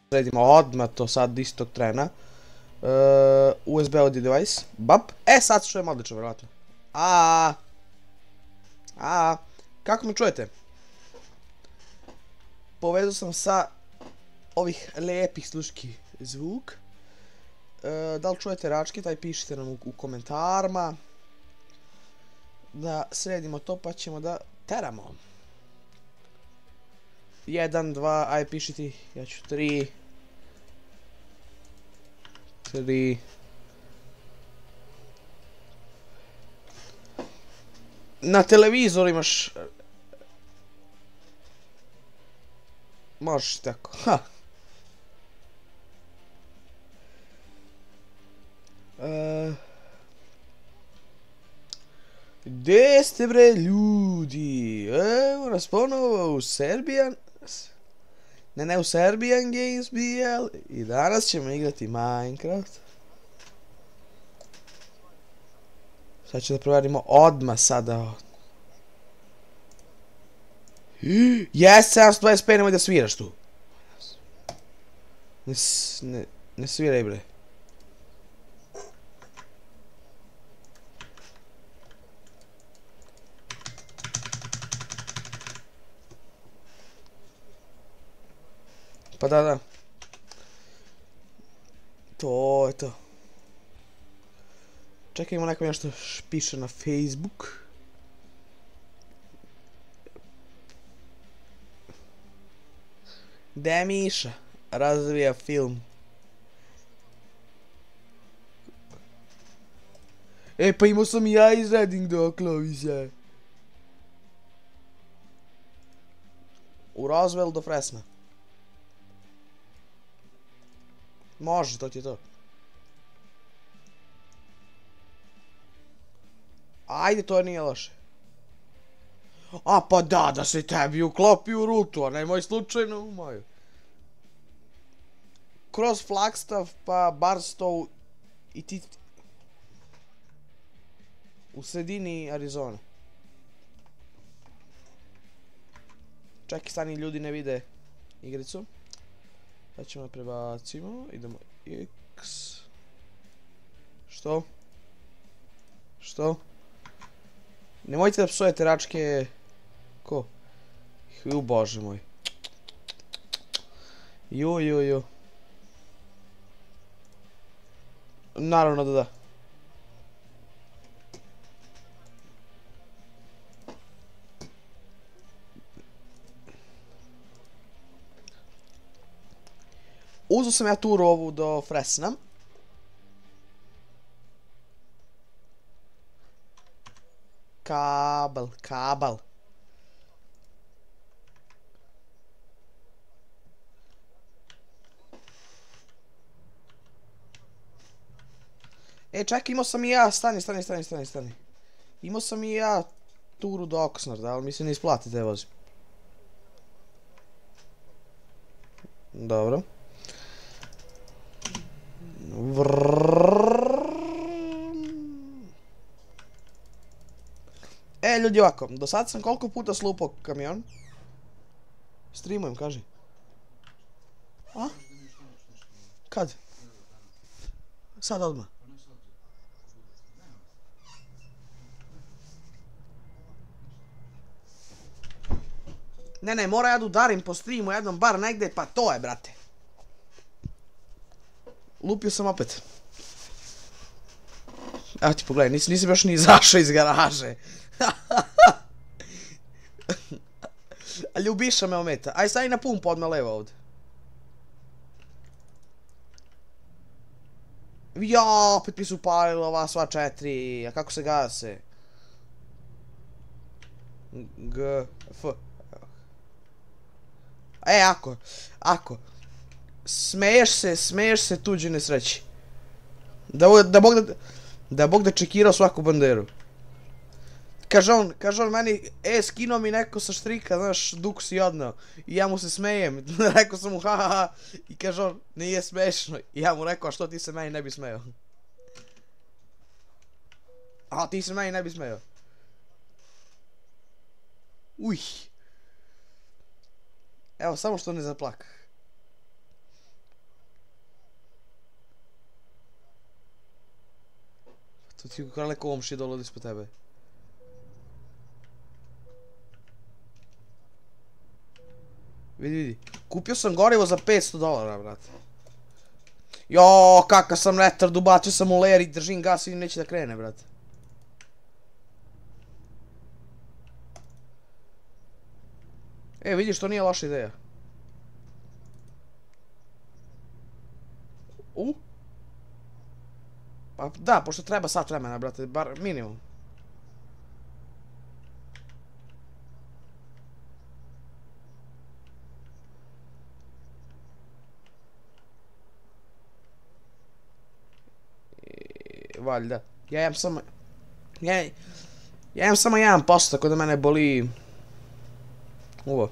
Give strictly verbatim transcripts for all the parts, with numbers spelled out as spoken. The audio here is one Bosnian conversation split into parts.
Sredimo odmah to sad istog trena. U S B audio device. Bap. E, sad se čujem odlično, vjerojatno. A, a, kako me čujete? Povezao sam sa ovih lijepih sluški zvuk. Da li čujete račke, taj pišite nam u komentarima. Da sredimo to pa ćemo da teramo. Jedan, dva, aj pišiti, ja ću tri. Tri. Na televizoru imaš... Možeš tako, ha. Gdje ste bre ljudi? Evo nas ponovo u Serbian... Ne, ne, u Serbian Games B L i danas ćemo igrati Minecraft. Sad ću da proverimo odmah sada. Jes, sedamsto dvadeset pet, nemoj da sviraš tu. Ne sviraj bre. Pa da, da. To je to. Čekajmo, neko mi nešto piše na Facebook. Gde Miša? Razvija film. E, pa imao sam i ja izreding do Klovisa. U Roswell do Fresna. Može, to ti je to. Ajde, to nije loše. A pa da, da se tebi uklopi u rutu, a nemoj slučajno u moju. Kroz Flagstaff pa Barstow i ti... U sredini Arizona. Čekaj, stani, ljudi ne vide igricu. Sad ćemo da prebacimo, idemo X. Što? Što? Nemojte da psujete račke. Ko? Ju, bože moj. Ju, ju, ju. Naravno da da. Uzeo sam ja turu ovu do Fresna. Kabel, kabel. E, čekaj, imao sam i ja, stani, stani, stani, stani, stani. Imao sam i ja turu do Oxnarda, ali mi se ne isplati da je vozim. Dobro. E, ljudi, ovako, do sad sam koliko puta slupao kamion? Streamujem, kaži. A? Kad? Sad odmah. Ne, ne, mora ja da udarim po streamu jednom bar negde, pa to je, brate. Lupio sam opet. Evo ti pogledaj, nisam još ni izašao iz garaže. A ljubiša me ometa. Aj stani na pumpu odmah levo ovdje. Ja, opet mi su upalila ova sva četiri. A kako se gase? G, F. E, ako, ako. Smeješ se, smeješ se tuđe nesreći. Da, da Bog da... Da Bog da čekirao svaku banderu. Kaže on, kaže on meni, e, skinuo mi neko sa štrika, znaš, duk si odneo. I ja mu se smejem, rekao sam mu ha ha ha. I kaže on, nije smešno. I ja mu rekao, a što ti se meni ne bi smeo? A ti se meni ne bi smeo. Uj. Evo, samo što ne zaplakah. To ti ukrale komši dole ispod tebe. Vidi, vidi. Kupio sam gorivo za petsto dolara, brate. Jo, kakav sam retard, ubacio sam u ler i držim gas i neće da krene, brate. E, vidiš, to nije loša ideja. U? Pa da, pošto treba sat vremena, brate, bar minimum. Valjda. Ja imam samo... Ja, ja imam samo jedan posto, tako da mene boli... Ovo.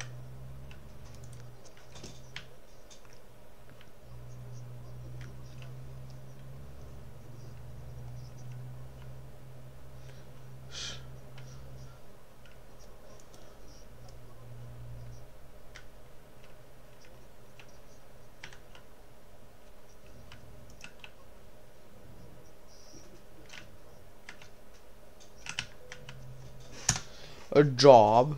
A job.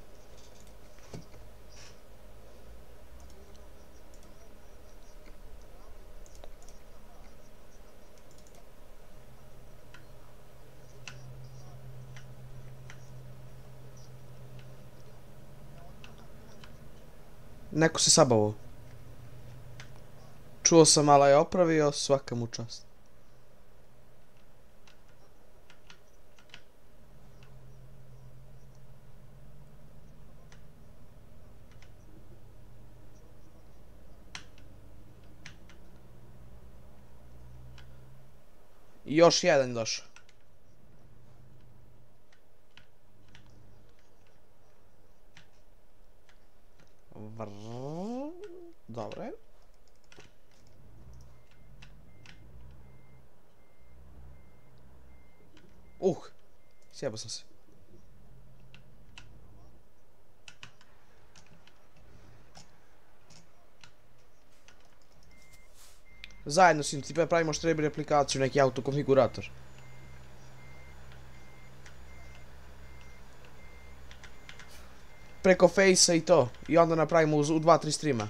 Neko se sabavao. Čuo sam, malo je opravio, svaka mu čast. I još jedan došao. Dobro je. Uh, sjebao sam se. Zajedno s njim, tipa pravimo štrebi aplikaciju, neki autokonfigurator. Preko Face-a i to. I onda napravimo u dva tri streama.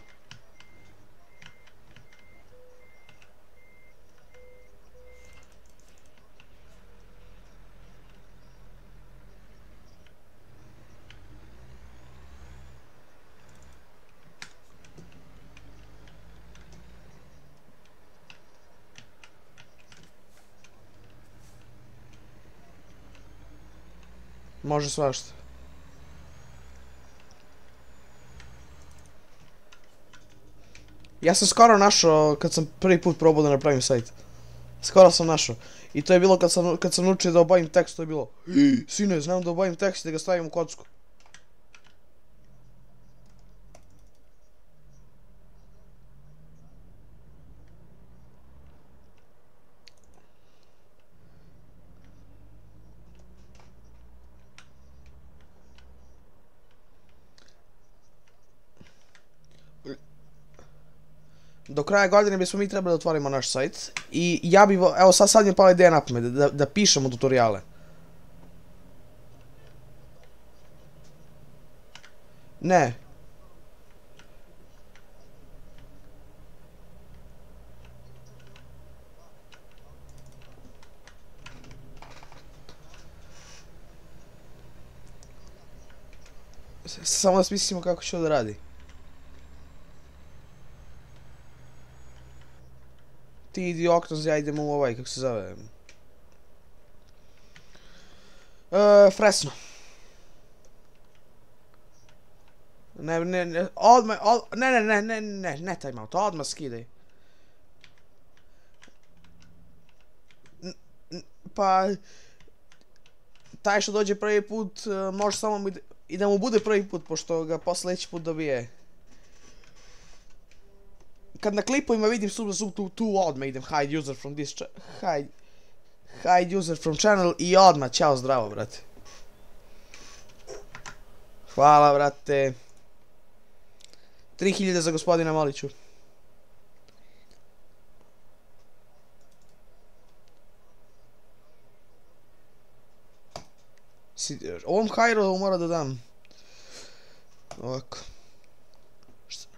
Može svašta. Ja sam skoro našao, kad sam prvi put probao da napravim sajt. Skoro sam našao. I to je bilo kad sam, kad sam učio da obavim tekst, to je bilo sine, znam da obavim tekst i da ga stavim u kocku. Do kraja godine bismo mi trebali da otvorimo naš sajt. I ja bi, evo sad sad mi je pala ideja na pamet, da, da pišemo tutoriale. Ne. Samo da smislimo kako će da radi. Ti idi Octons, ja idem u ovaj, kako se zove... Uh, Fresno. Ne, ne, ne, odmah, od, ne, ne, ne, ne, ne, ne time out, odmah skidaj. N, n, pa... Taj što dođe prvi put, uh, može samo i da mu bude prvi put, pošto ga posle sljedeći put dobije. Kad na klipovima vidim sub sub tu, tu odmah idem hide user from this hide hide user from channel i odmah ćao zdravo brate. Hvala brate. tri hiljade za gospodina Maliću. Si, ovom Hajru mora da dam. Ovako. Šta?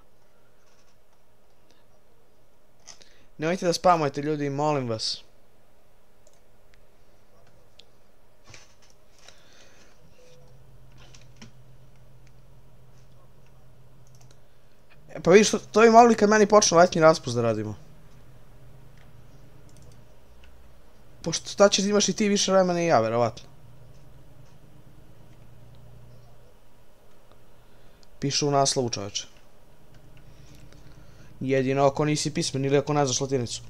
Nemojte da spamujete ljudi, molim vas. E, pa vidiš, to bi mogli kad meni počne letnji raspust da radimo. Pošto tad ćeš imaš i ti više vremena i ja, verovatno. Pišu u naslovu, čoveče. Jedino ako nisi pismen ili ako ne znaš latinicu.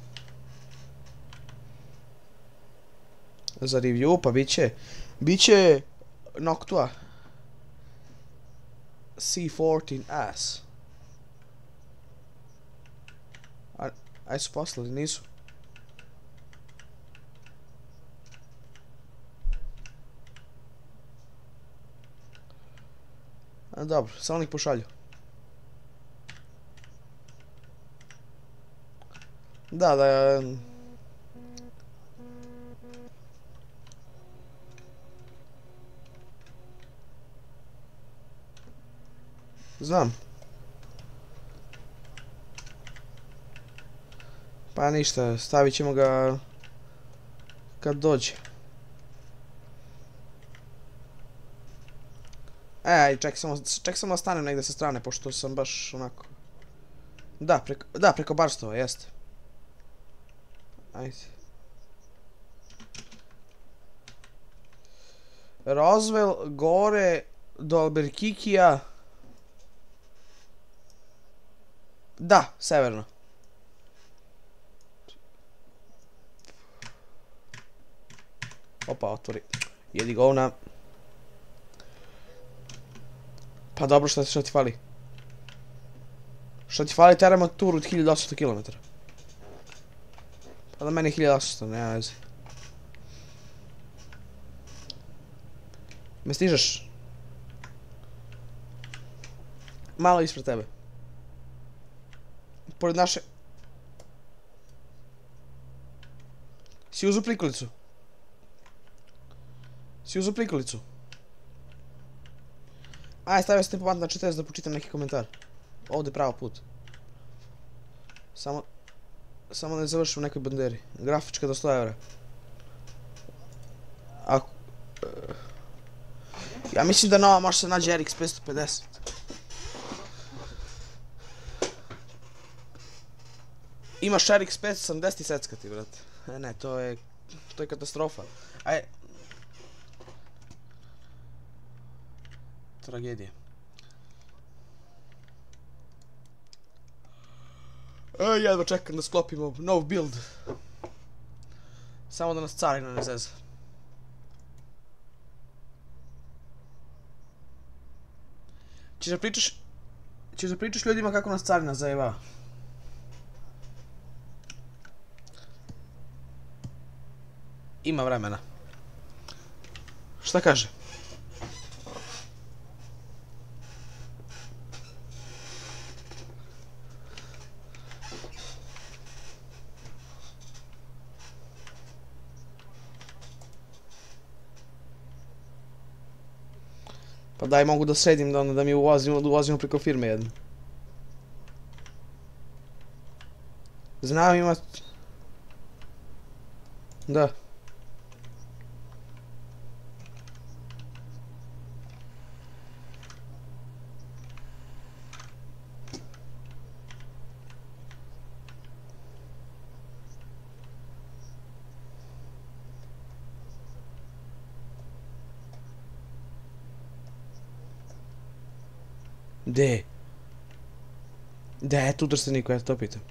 Za review, pa biće... Biće... Noctua. C četrnaest S. Aj su poslali, nisu. A, dobro, samo nek pošalju. Da, da... Znam. Pa ništa, stavit ćemo ga... kad dođe. E, aj, ček samo, ček samo da stanem negdje sa strane, pošto sam baš onako... Da, preko, da, preko barstova, jeste. Ajde. Roswell, gore, do Albuquerquea. Da, severno. Opa, otvori. Jedi govna. Pa dobro, šta, šta ti fali? Šta ti fali, teramo tur od hiljadu osamsto kilometara. Pa da meni je hiljadu osamsto, nema veze. Me stižeš? Malo ispred tebe. Pored naše... Si uzu prikolicu? Si uzu prikolicu? Aj, stavio sam tempomat na četrdeset da počitam neki komentar. Ovdje pravo put. Samo... Samo ne završim u nekoj banderi. Grafička do sto evra. Ako... Ja mislim da nova može se nađe R X petsto pedeset. Imaš R X petsto sedamdeset i seckati, brate. E, ne, to je... To je katastrofa. Aj... Tragedija. E, jedva čekam da sklopimo nov build. Samo da nas carina ne zeza. Češ da pričaš... Češ da pričaš ljudima kako nas carina zajeba? Ima vremena. Šta kaže? Pa daj, mogu da sredim da onda da mi uvozimo, da uvozimo preko firme jedne. Znam ima... Da. Gde? Gde je tu drsteniko, ja to pitam.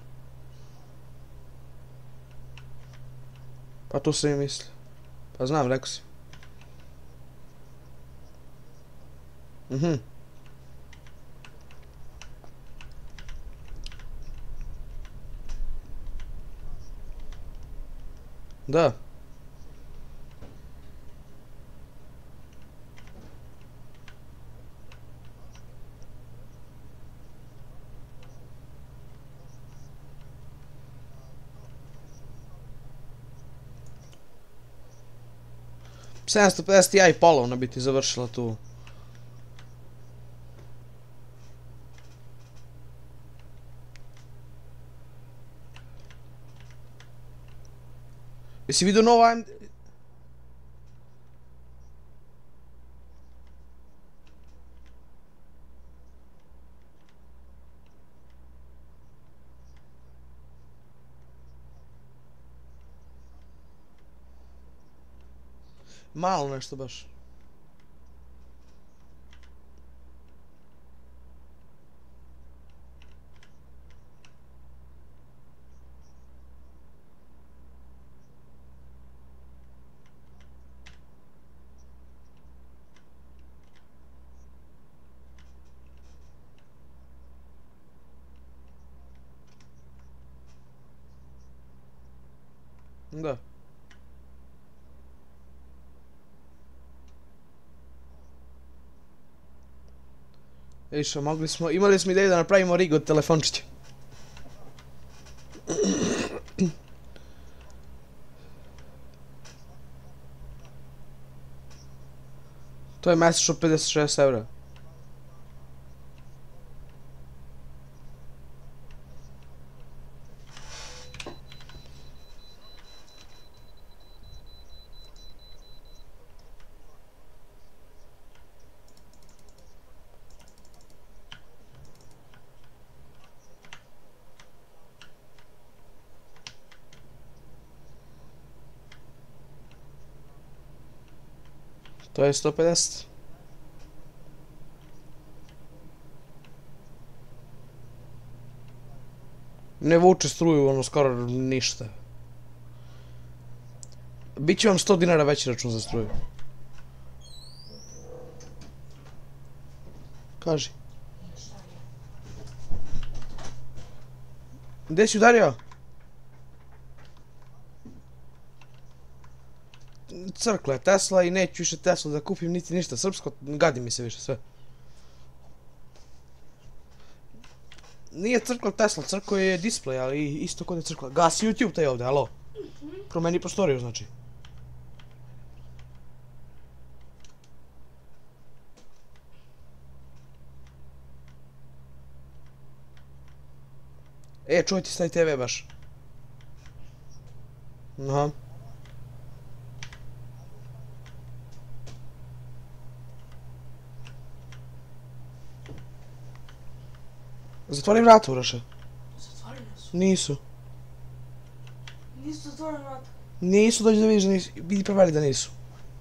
Pa tu sam i mislio. Pa znam, rekao si. Mhm. Da. sedamsto pedeset i polovna bi ti završila tu. Jesi vidio novo A M D? Malo nešto baš. Da. Iša, mogli smo, imali smo ideju da napravimo rig od telefončića. To je mesečno pedeset šest evra. To je sto pedeset. Ne vuče struju, ono, skoro ništa. Biće vam sto dinara veći račun za struju. Kaži. Gdje si udario? Crkla je Tesla i neću više Tesla da kupim niti ništa srpsko, gadi mi se više sve. Nije crkla Tesla, crklo je display, ali isto kod je crkla. Gasi YouTube taj ovdje, alo. Promeni prostoriju, znači. E, čuj ti stavi te ve baš. Aha. Zatvori vrata, Uroše. Zatvorili su. Nisu. Nisu zatvorili vrata. Nisu, dođi da vidiš da nisu. Vidi proveri da nisu.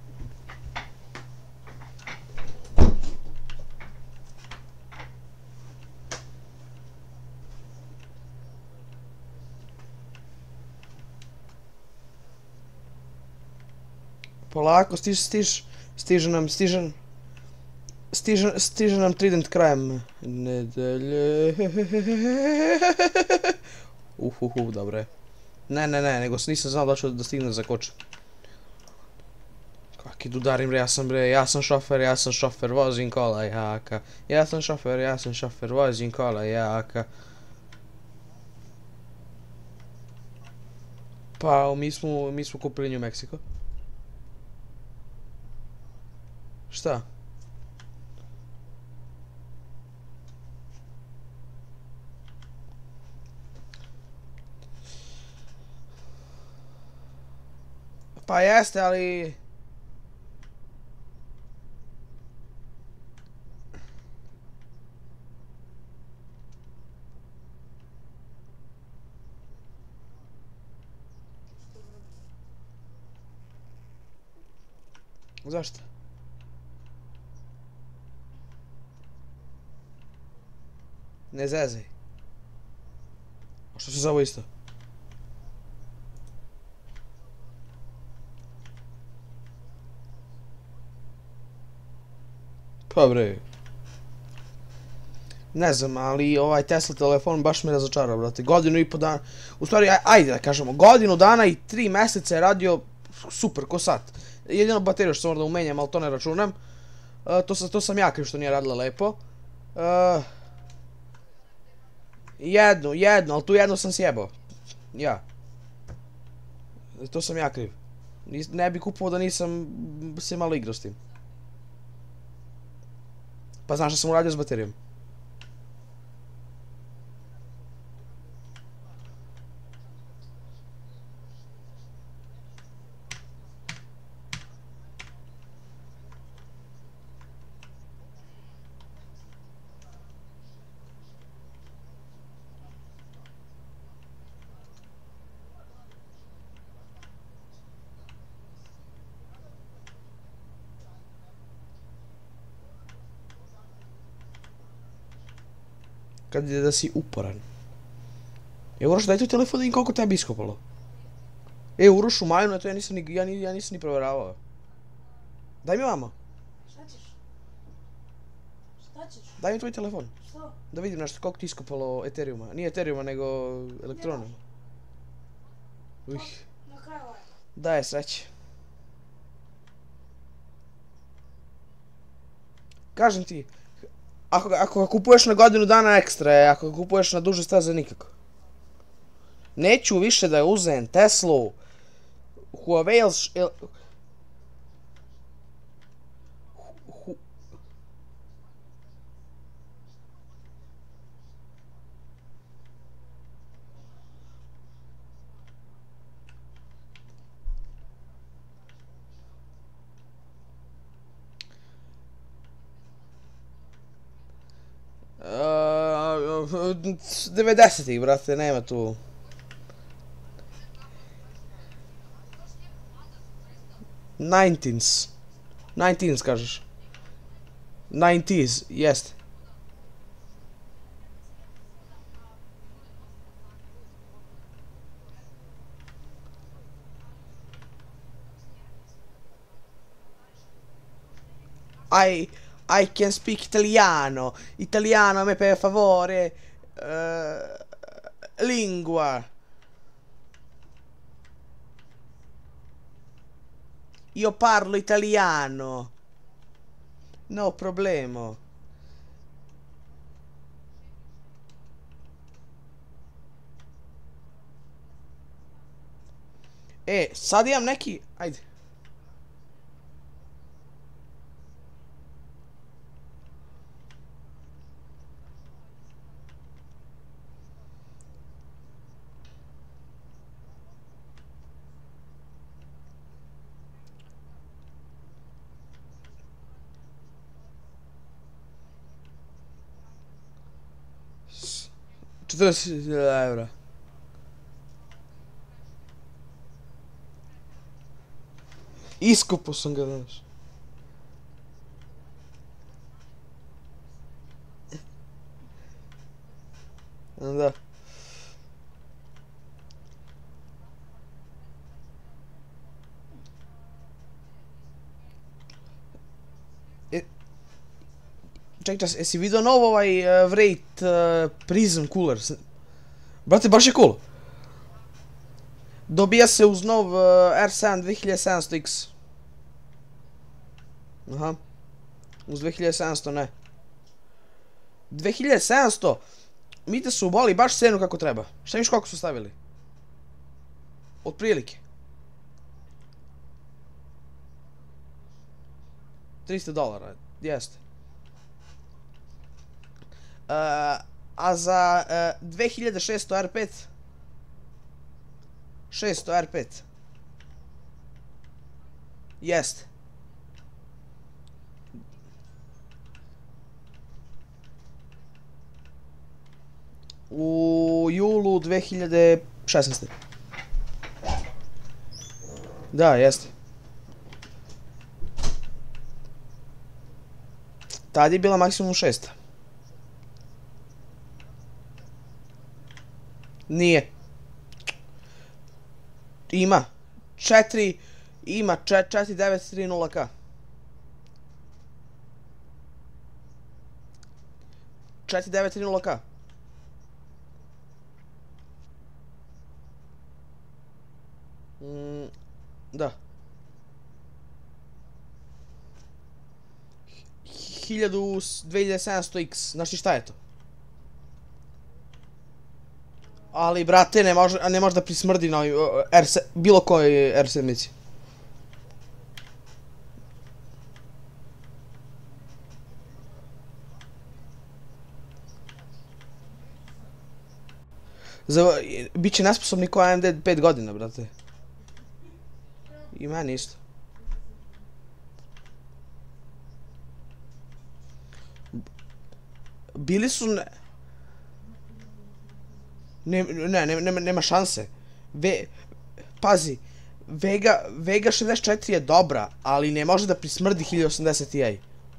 Polako, stiž, stiž, stiže nam, stiže, stiže, stiže nam Trident krajem nedelje. Uhuhu, dobro je. Ne, ne, ne, nego nisam znao da ću da stignem za koče. Kaki dudarim, ja sam bre, ja sam šofer, ja sam šofer, vozim kola jaka. Ja sam šofer, ja sam šofer, vozim kola jaka. Pa, mi smo, mi smo kupili New Mexico. Šta? Pa jeste, ali... Zašto? Ne zezaj. A što se zove isto? Pa bre. Ne znam, ali ovaj Tesla telefon baš me razočarao, brate. Godinu i po dana... U stvari, ajde da kažemo, godinu dana i tri meseca je radio super, ko sat. Jedino bateriju što sam morao da umenjam, ali to ne računam. To, to sam ja kriv što nije radila lepo. Uh, jednu, jednu, ali tu jednu sam sjebao. Ja. To sam ja kriv. Ne bi kupovao da nisam se malo igrao s tim. Pa znaš šta sam uradio s baterijom? Kad je da si uporan. E, Uroš, daj tu telefon da vidim koliko tebi iskopalo. E, Uroš, u Majnu, to ja nisam ni, ja, ni, ja nisam ni provjeravao. Daj mi vamo. Šta ćeš? Šta ćeš? Daj mi tvoj telefon. Što? Da vidim nešto, koliko ti iskopalo Ethereuma. Nije Ethereuma, nego elektronima. Ujh. Na kraju ovaj. Daje sreće. Kažem ti, ako, ako ga kupuješ na godinu dana ekstra je, ako ga kupuješ na duže staze nikako. Neću više da uzem Teslu, Huawei, š- Hu- Uh, devedesetih, brate, nema tu. Nineteens. Nineteens, kažeš. Nineties, jest. I, I can speak italiano. Italiano, a me per favore. Uh, lingua. Io parlo italiano. No problemo. E, sad imam neki... Ajde. četrdeset hiljada eura. Iskopo sam ga, znaš. Da. E, čekaj čas, jesi vidio novo ovaj uh, Wraith uh, Prism Cooler? Brate, baš je cool. Dobija se uz nov uh, R sedam dvije hiljade sedamsto X. Aha. Uz dvije hiljade sedamsto ne. dvije hiljade sedamsto? Mi te su uboli baš cenu kako treba. Šta miš koliko su stavili? Otprilike. tristo dolara, jeste. Uh, a za uh, dvije hiljade šesto R pet? šesto R pet. Jeste. U julu dvije hiljade šesnaeste. Da, jeste. Tad je bila maksimum šesta. Nije. Ima. četiri, ima četiri devet tri nula K. četiri devet tri nula K. Mm, da. hiljadu dvije hiljade sedamsto X. Znaš ti šta je to? Ali, brate, ne može, ne može da prismrdi na ovim, R, bilo kojoj R sedam. Za, biće nesposobni ko A M D pet godina, brate. I meni isto. Bili su... Ne, ne, ne, ne, nema, nema šanse. Ve, pazi, Vega, Vega šezdeset četiri je dobra, ali ne može da prismrdi hiljadu osamdeset Ti.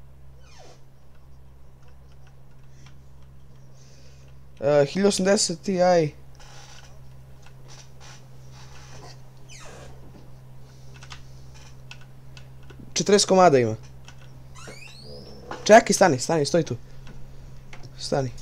Uh, hiljadu osamdeset Ti... četrdeset komada ima. Čekaj, stani, stani, stoj tu. Stani.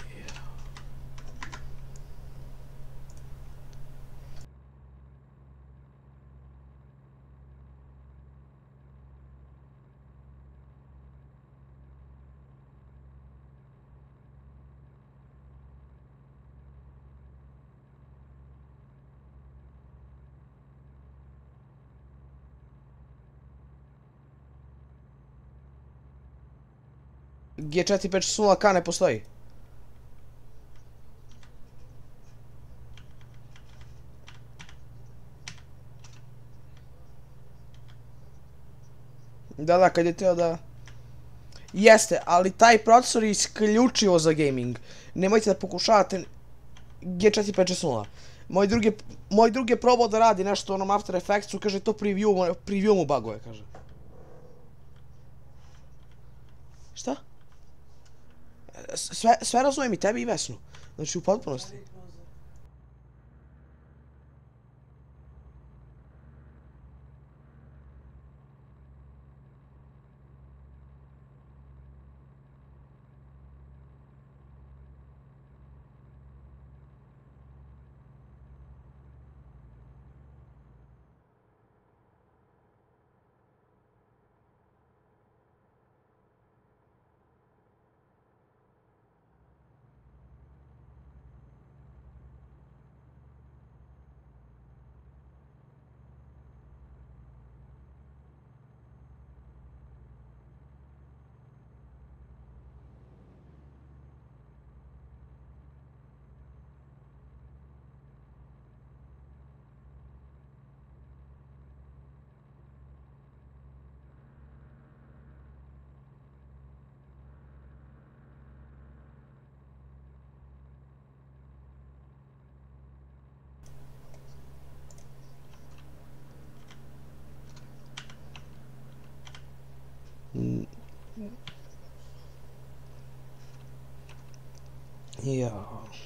G četiri pet šest nula K ne postoji. Da, da, kad je teo da... Jeste, ali taj procesor je isključivo za gaming. Nemojte da pokušavate G četiri pet šest nula. Moj drug je, moj drug je probao da radi nešto u onom After Effectsu, kaže to preview, preview mu buguje, kaže. Šta? Sve, sve razumijem i tebi i Vesnu. Znači u potpunosti. Ja.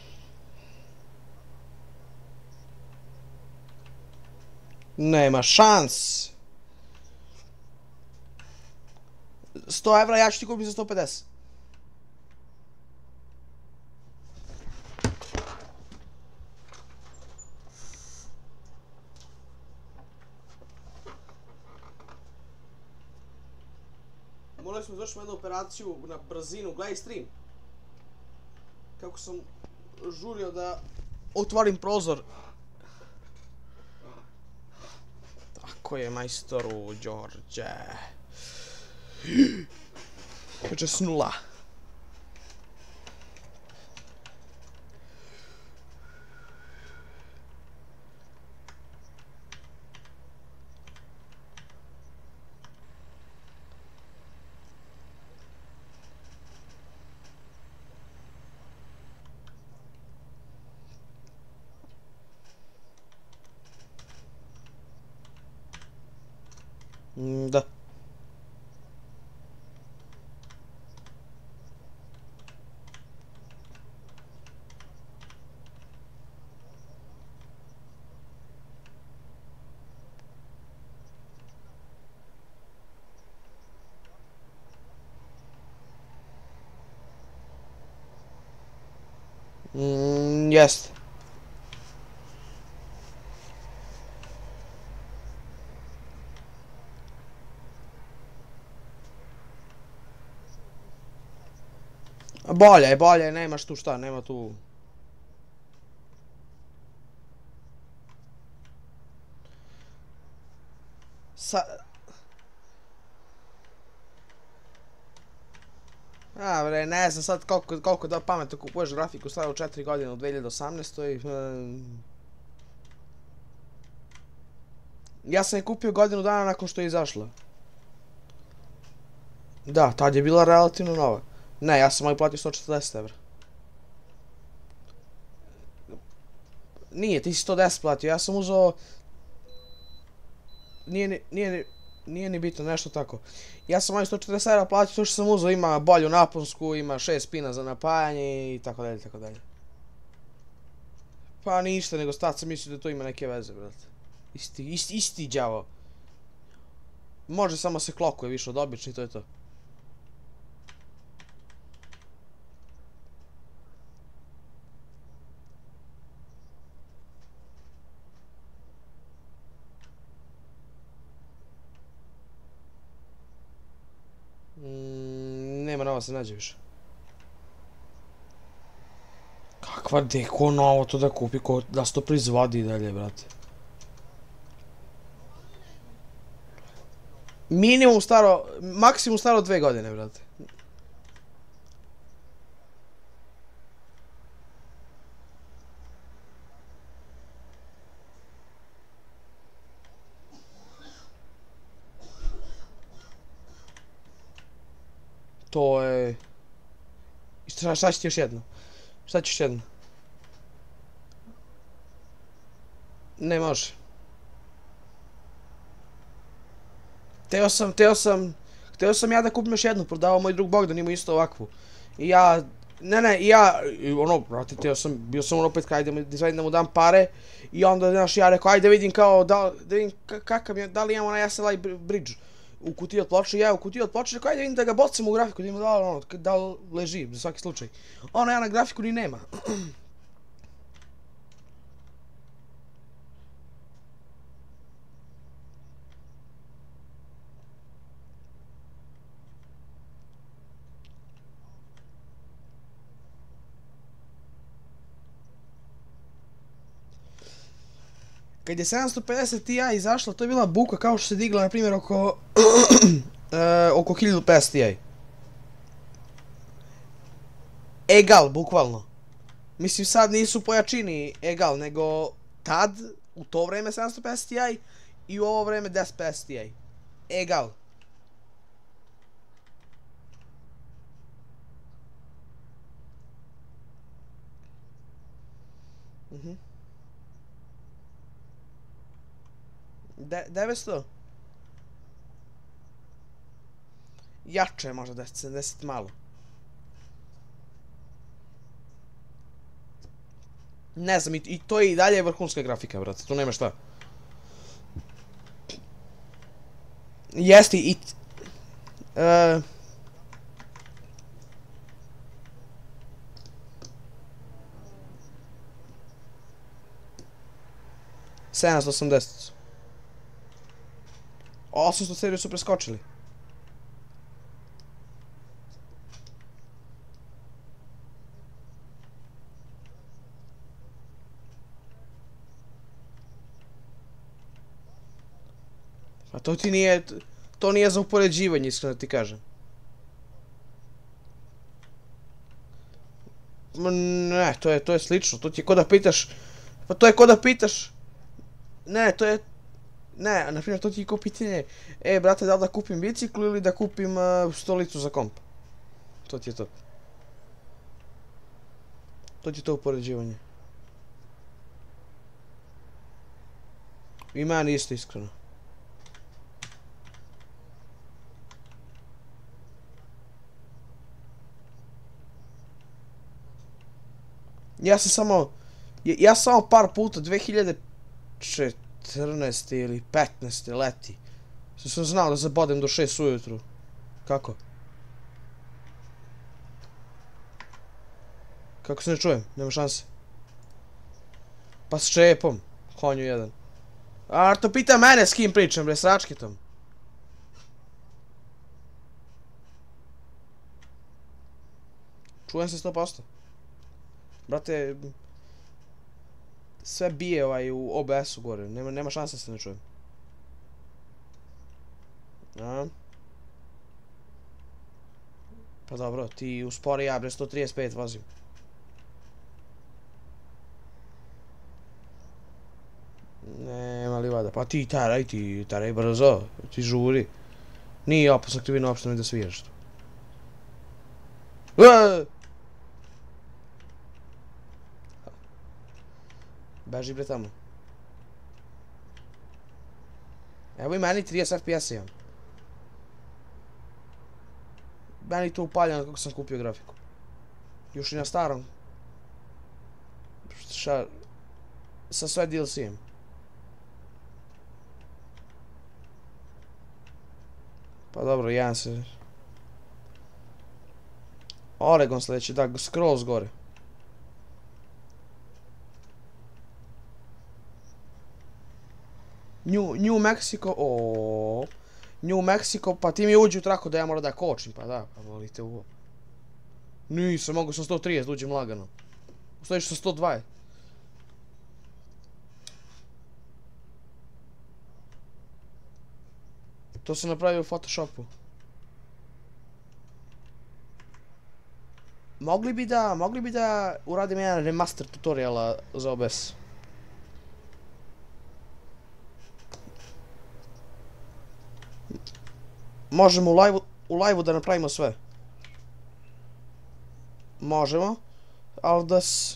Nema šans. sto evra, ja ću ti kupiti za sto pedeset. Morali smo izvršiti jednu operaciju na brzinu, gledaj stream. Kako sam žurio da otvorim prozor. Tako je, majstoru, Đorđe. Kaže s nula. Да. Mm, jest. Bolje je, bolje je, nemaš tu šta, nema tu... Sa... A bre, ne znam sad koliko, koliko da pametno kupuješ grafiku staru četiri godine u dve hiljade osamnaestoj. Hmm. Ja sam je kupio godinu dana nakon što je izašla. Da, tad je bila relativno nova. Ne, ja sam ovaj platio sto četrdeset evra. Nije, ti si sto deset platio, ja sam uzeo... Nije ni, nije ni, nije ni bitno, nešto tako. Ja sam ovaj sto četrdeset evra platio, to što sam uzeo ima bolju naponsku, ima šest spina za napajanje i tako dalje, tako dalje. Pa ništa, nego sad sam mislio da to ima neke veze, brate. Isti, isti, isti đavo. Može samo se klokuje više od obični, to je to. Mm, nema nova se nađe više. Kakva deko novo to da kupi, ko, da se to proizvodi i dalje, brate. Minimum staro, maksimum staro dve godine, brate. To je... Šta, šta će ti još jedno? Šta ćeš jedno? Ne može. Teo sam, teo sam... Hteo sam ja da kupim još jednu, prodavao moj drug Bogdan, ima isto ovakvu. I ja... Ne, ne, i ja... Ono, brate, teo sam, bio sam ono opet kaj da, dizajn da mu dam pare. I onda, znaš, ja rekao, ajde vidim kao, da, da vidim kakav je, da li imamo onaj S L I bridge u kutiji od ploče. Ja u kutiji od ploče, rekao, ajde vidim da ga bocam u grafiku, da ima da, ono, da li leži, za svaki slučaj. Ono, ja na grafiku ni nema. Kad je sedamsto pedeset Ti izašla, to je bila buka kao što se digla, na primjer, oko... e, oko hiljadu pedeset Ti. Egal, bukvalno. Mislim, sad nisu pojačini egal, nego tad, u to vreme sedamsto pedeset Ti i u ovo vreme deset pedeset Ti. Egal. Mhm. De, devetsto? Jače je možda deset sedamdeset malo. Ne znam, i, i to je i dalje vrhunska grafika, brate, tu nema šta. Jeste i... Uh, sedamsto osamdeset. osamsto seriju su preskočili. A to ti nije... To nije za upoređivanje, iskreno ti kažem. Ne, to je, to je slično. To ti je ko da pitaš... Pa to je ko da pitaš... Ne, to je... Ne, na primjer, to ti je ko pitanje... E, brate, da li da kupim biciklu ili da kupim uh, stolicu za komp? To ti je to. To ti je to upoređivanje. I meni isto, iskreno. Ja sam samo... Ja sam samo par puta, dve hiljade četrnaeste ili petnaeste leti. Sam znao da zabodem do šest ujutru. Kako? Kako se ne čujem? Nema šanse. Pa s čepom. Konju jedan. Arto pita mene s kim pričam, bre, s Račketom. Čujem se sto posto. Brate, sve bije ovaj u O B S-u gore, nema, nema šanse da se ne čujem. A? Pa dobro, ti uspori, ja bre sto trideset pet vozim. Nema li vada, pa ti taraj, ti taraj brzo, ti žuri. Nije opasno krivina uopšte mi da sviraš tu. Eee! Beži bre tamo. Evo i meni trideset F P S imam. Meni to upaljeno kako sam kupio grafiku. Još i na starom. Šta? Sa sve D L C-em. Pa dobro, jedan se... Oregon sljedeći, da, scrolls gore. New, New Mexico, ooo. New Mexico, pa ti mi uđi u traku da ja moram da kočim, pa da, pa volite ovo. Nisam, mogu sam sto trideset, uđem lagano. Stojiš sa sto dvadeset. To sam napravio u Photoshopu. Mogli bi da, mogli bi da uradim jedan remaster tutoriala za O B S. Možemo u live-u, u live-u da napravimo sve. Možemo, ali da s...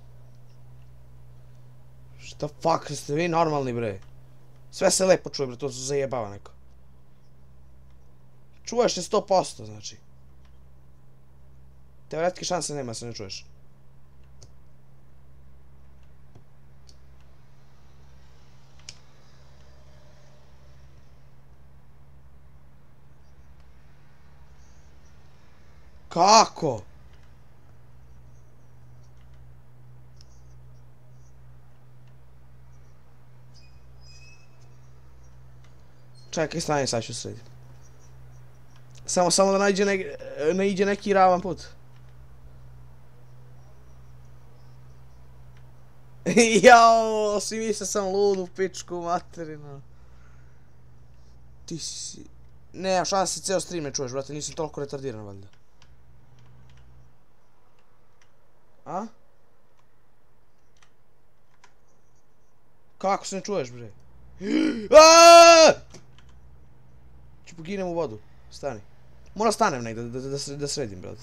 Šta fuck, ste vi normalni bre? Sve se lepo čuje bre, to se zajebava neko. Čuješ se sto posto, znači. Teoretski šanse nema da se ne čuješ. Kako? Čekaj, stani, sad ću srediti. Samo, samo da nađe ne, ne iđe neki ravan put. Jao, svi misle sam lud u pičku materinu. Ti si... Ne, šanse ceo stream ne čuješ, brate, nisam toliko retardiran, valjda. A? Kako se ne čuješ, bre? Aaaa! Ću poginem u vodu, stani. Moram stanem negdje da, da, da, da sredim, brate.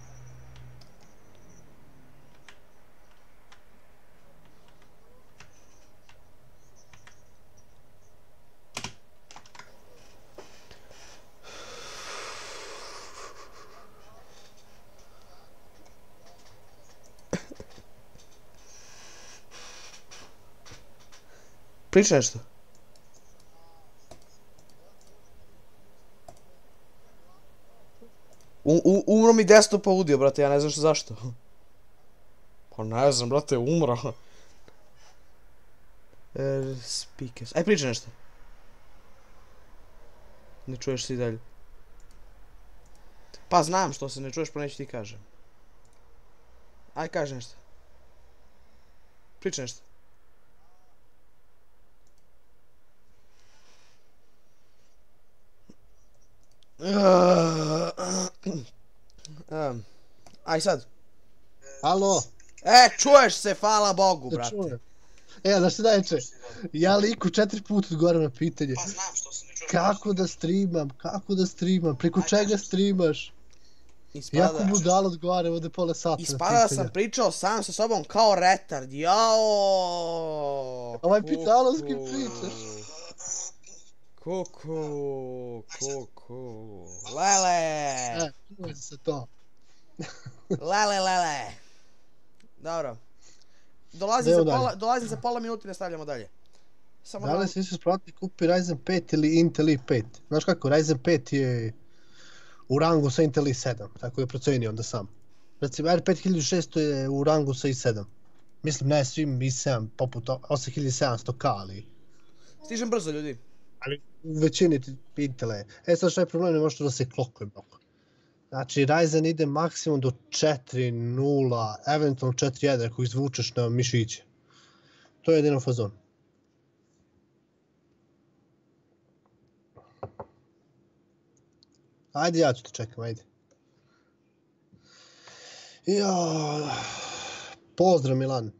Priča nešto. U, u, umro mi desktop audio, brate, ja ne znam što zašto. Pa ne znam, brate, umro. Er, speakers. Aj, priča nešto. Ne čuješ se i dalje. Pa znam što se ne čuješ, pa neću ti kažem. Aj, kaži nešto. Priča nešto. Um, aj sad. Alo. E, čuješ se, hvala Bogu, brate. E, znaš šta daječe? Ja liku četiri puta odgovaram na pitanje. Pa znam što se ne čuješ. Kako da streamam? Kako da streamam? Preko čega streamaš? Ispada... Jako budalo odgovaram ovdje pola sata na pitanje. Ispada sam pričao sam sa sobom kao retard, jao. Ovaj pitalo s kim pričaš? Kuku, kuku, lele. E, čuvaj se to. Lele, lele. Dobro. Dolazim za, pola, dolazim za pola minuti i nastavljamo dalje. Samo da li si se sprati kupi Ryzen pet ili Intel i pet? Znaš kako, Ryzen pet je u rangu sa Intel i sedam, tako je procenio onda sam. Recimo R pet hiljadu šesto je u rangu sa i sedam. Mislim ne svim i sedam poput osam hiljada sedamsto K, ali... Stižem brzo, ljudi. Ali u većini Intela je. E sad šta je problem, ne možete da se klokuje mnogo. Znači Ryzen ide maksimum do četiri nula, eventualno četiri jedan ako izvučeš na mišiće. To je jedino fazon. Ajde, ja ću te čekam, ajde. Ja, pozdrav Milan.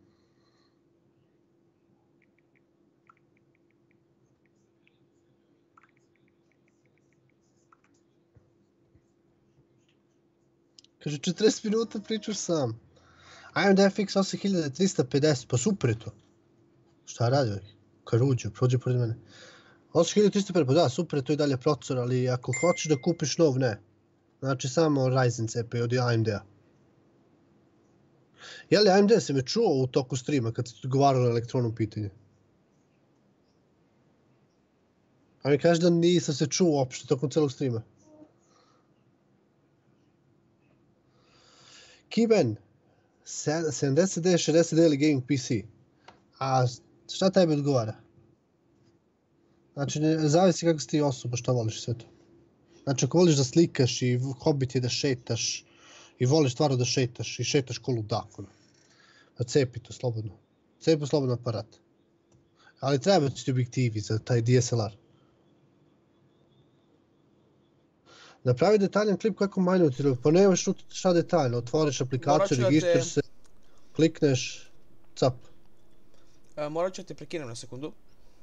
Kaže, četrdeset minuta pričaš sam. A M D F X osam hiljada trista pedeset, pa super je to. Šta radi ovih? Karuđo, prođe pored mene. osam hiljada trista pedeset, pa da, super je to i dalje procesor, ali ako hoćeš da kupiš nov, ne. Znači samo Ryzen C P od A M D-a. Je li A M D se me čuo u toku streama kad se odgovarao na elektronno pitanje? A mi kaže da nisam se čuo uopšte tokom celog streama. Kiben, sedamdeset D, šezdeset D ili gaming P C. A šta tebi odgovara? Znači, ne zavisi kako si ti osoba, šta voliš sve to. Znači, ako voliš da slikaš i hobi ti je da šetaš i voliš stvarno da šetaš i šetaš ko ludak, pa cepi to slobodno. Cepi slobodno aparat. Ali treba ti objektivi za taj D S L R. Napravi detaljan klip kako minutiraju, pa nemaš šta detaljno, otvoriš aplikaciju, registriš se, klikneš, cap. E, morat ću te prekinem na sekundu.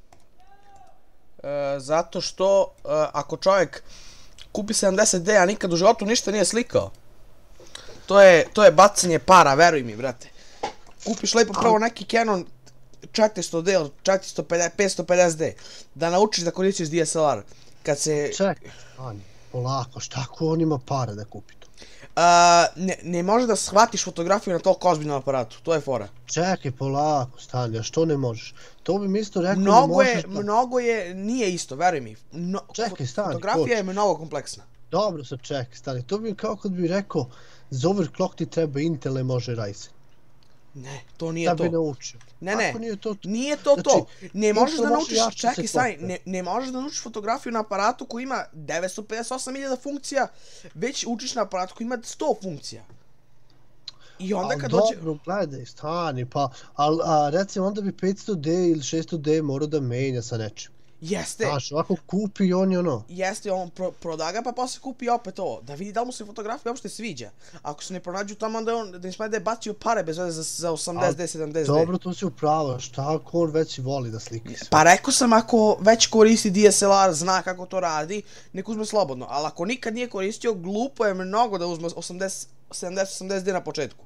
E, zato što e, ako čovjek kupi sedamdeset D, a nikad u životu ništa nije slikao, to je, to je bacanje para, veruj mi, brate. Kupiš lepo prvo neki Canon četiristo D ili petsto pedeset D, da naučiš da koristiš D S L R. Kad se... Čekaj, Ani, polako, šta ko on ima para da kupi to? Uh, ne, ne može da shvatiš fotografiju na toliko ozbiljnom aparatu, to je fora. Čekaj, polako, stani, a što ne možeš? To bi mi isto rekao, mnogo ne možeš je, da... Mnogo je, nije isto, veruj mi. No, Čekaj, stani, fotografija hoće. je mnogo kompleksna. Dobro sad, čekaj, stani, to bi kao kad bi rekao, za overclock ti treba Intel, ne može Ryzen. Ne, to nije Da to. bi naučio. Ne, ne, Ako nije to... nije to Znači, to. Ne možeš Intel da može naučiš, jače čekaj, se stani, klope. ne, ne možeš da naučiš fotografiju na aparatu koji ima devetsto pedeset osam hiljada funkcija, već učiš na aparatu koji ima sto funkcija. I onda Al kad dođe... dobro, gledaj, stani, pa, al, a, recimo onda bi petsto D ili šesto D morao da menja sa nečim. Jeste, Znaš, ovako kupi i on je ono. jeste, on pro, proda ga pa posle kupi opet ovo, da vidi da li mu se fotografija uopšte sviđa. Ako se ne pronađu tamo, onda je on, da ispada da je bacio pare bez veze za, za osamdeset D, sedamdeset D. Dobro, to si upravo, šta ako on već i voli da slika sve? Pa rekao sam, ako već koristi D S L R, zna kako to radi, nek uzme slobodno. Ali ako nikad nije koristio, glupo je mnogo da uzme osamdeset, sedamdeset, osamdeset D na početku.